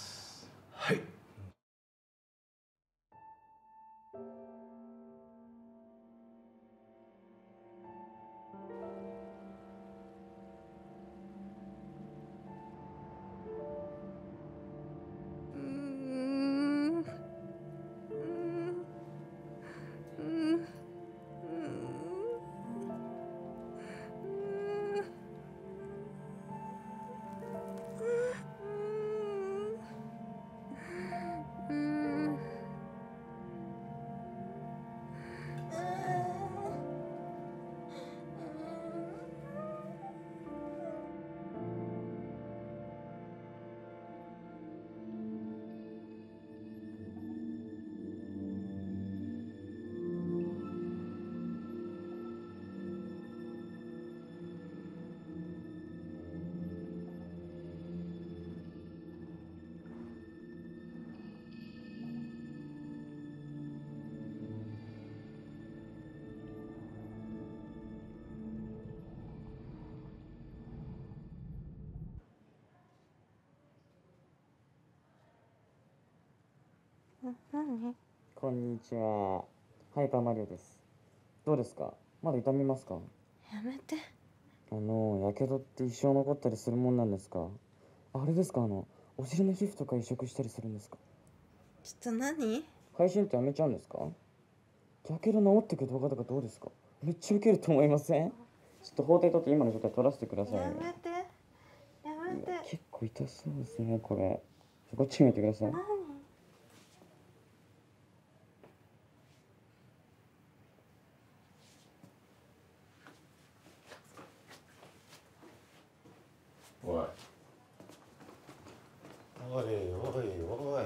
はい。 何？ こんにちは。ハイパーマリオです。どうですか？まだ痛みますか？ やめて。 あの、やけどって一生残ったりするもんなんですか？あれですか、あの、お尻の皮膚とか移植したりするんですか？ ちょっと何？ 配信ってやめちゃうんですか？やけど治ってく動画とかどうですか？めっちゃウケると思いません？ちょっと法廷取って今の状態取らせてくださいよ。 やめて。やめて。 結構痛そうですね、これ。こっち見てください。 何？ おいおいおいおい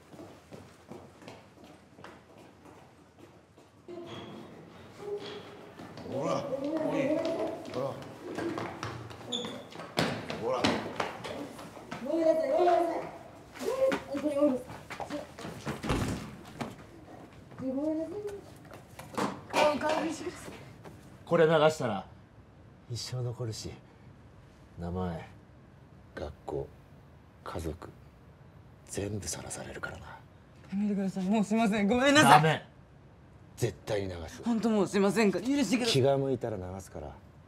ほらおいほらほらごめんなさいごめんなさいごめんなさいごめんなさいごめんなさいお勘弁してください。 これ流したら一生残るし名前学校家族全部さらされるからな。 やめてください。もうすいませんごめんなさい。 ダメ絶対に流す。 本当もうすいませんから許してください。 気が向いたら流すから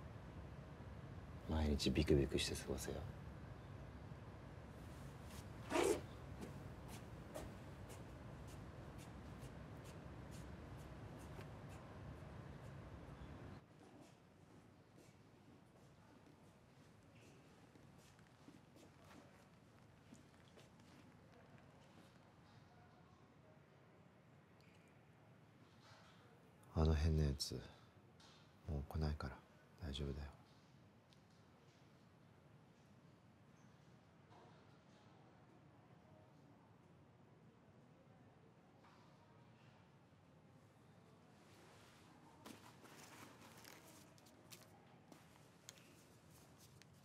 毎日ビクビクして過ごせよ。あの変なやつもう来ないから大丈夫だよ。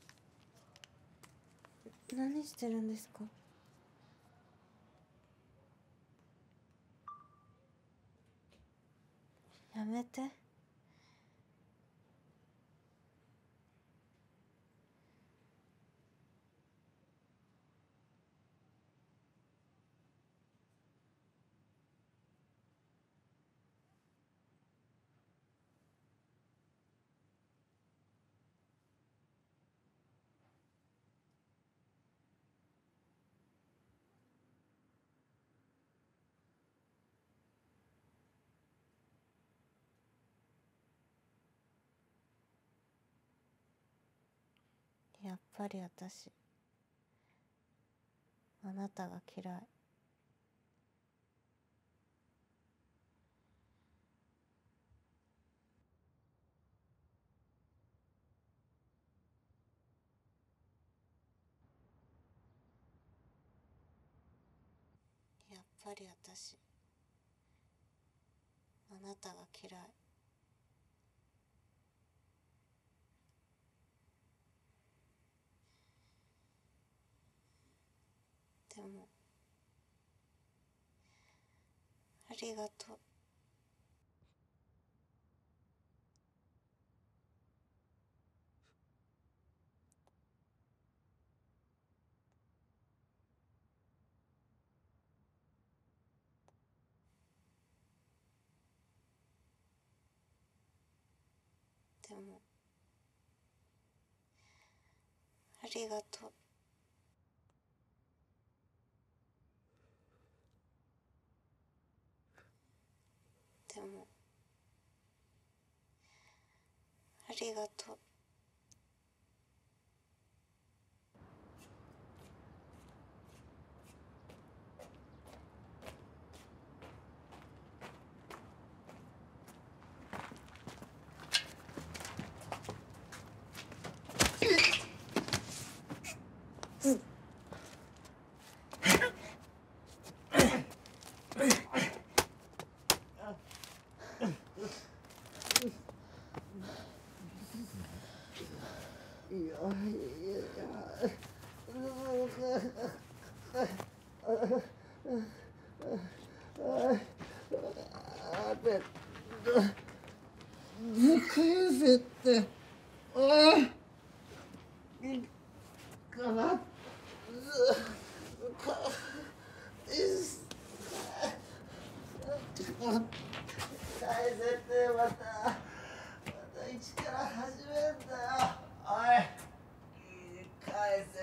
何してるんですか？ やめて。やっぱり私あなたが嫌い。やっぱり私あなたが嫌い。でもありがとう。でもありがとう。でもありがとう。 返せって。ああ。かな。か。返せってまた。また一から始めんだよ。おい。返せって。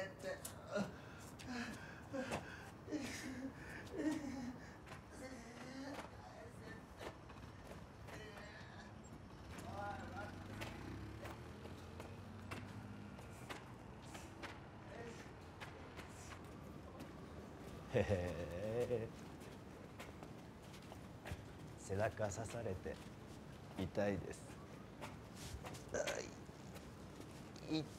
へへ背中刺されて痛いです。 い、いて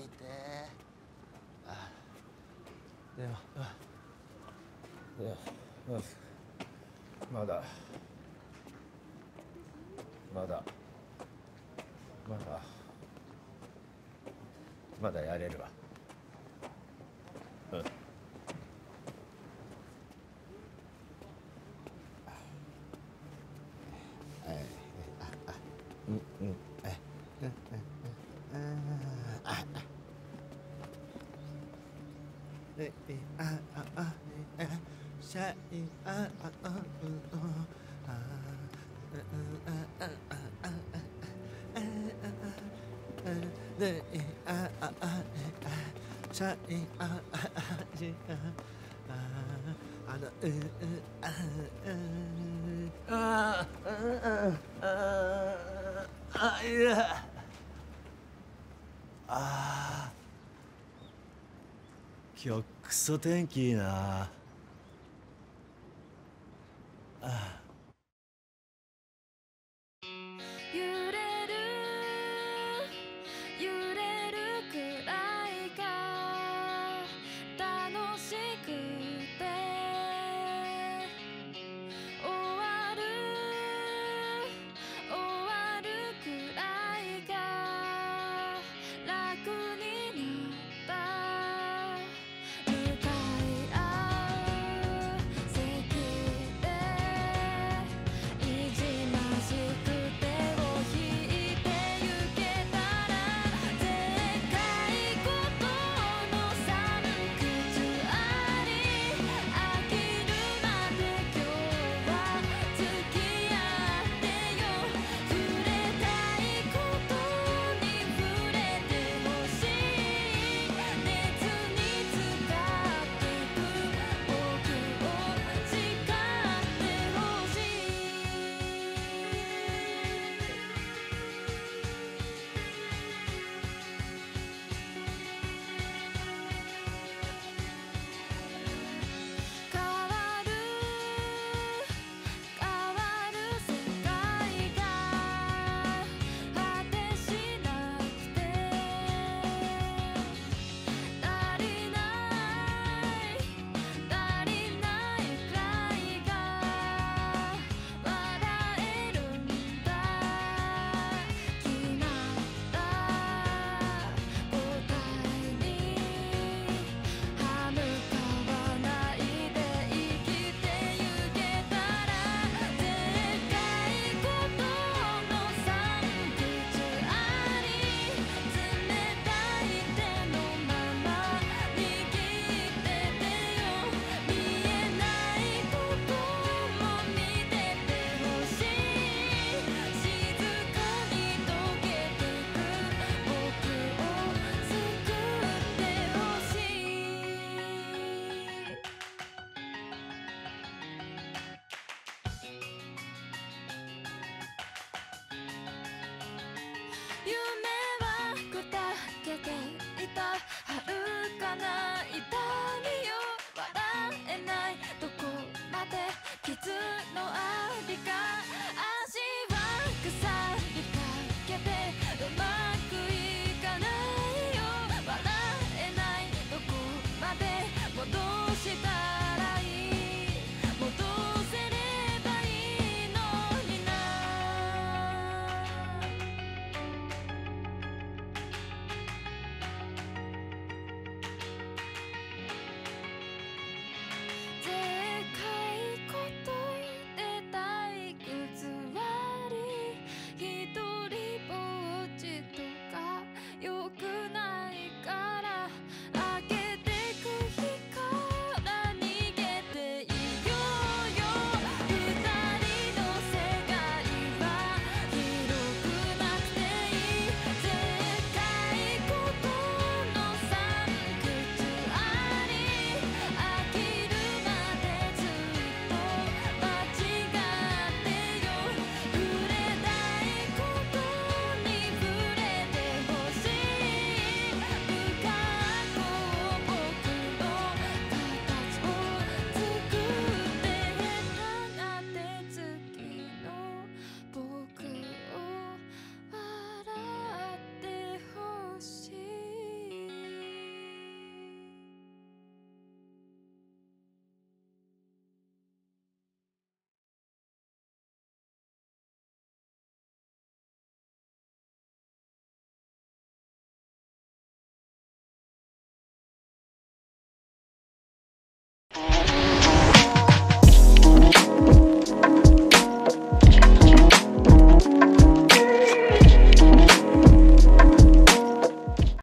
あでもでもまだまだまだまだやれるわ。うん。うんうん。あええあああえシャイああああああであああシャイあああじああのうあああああいやあ今日クソ天気いいな。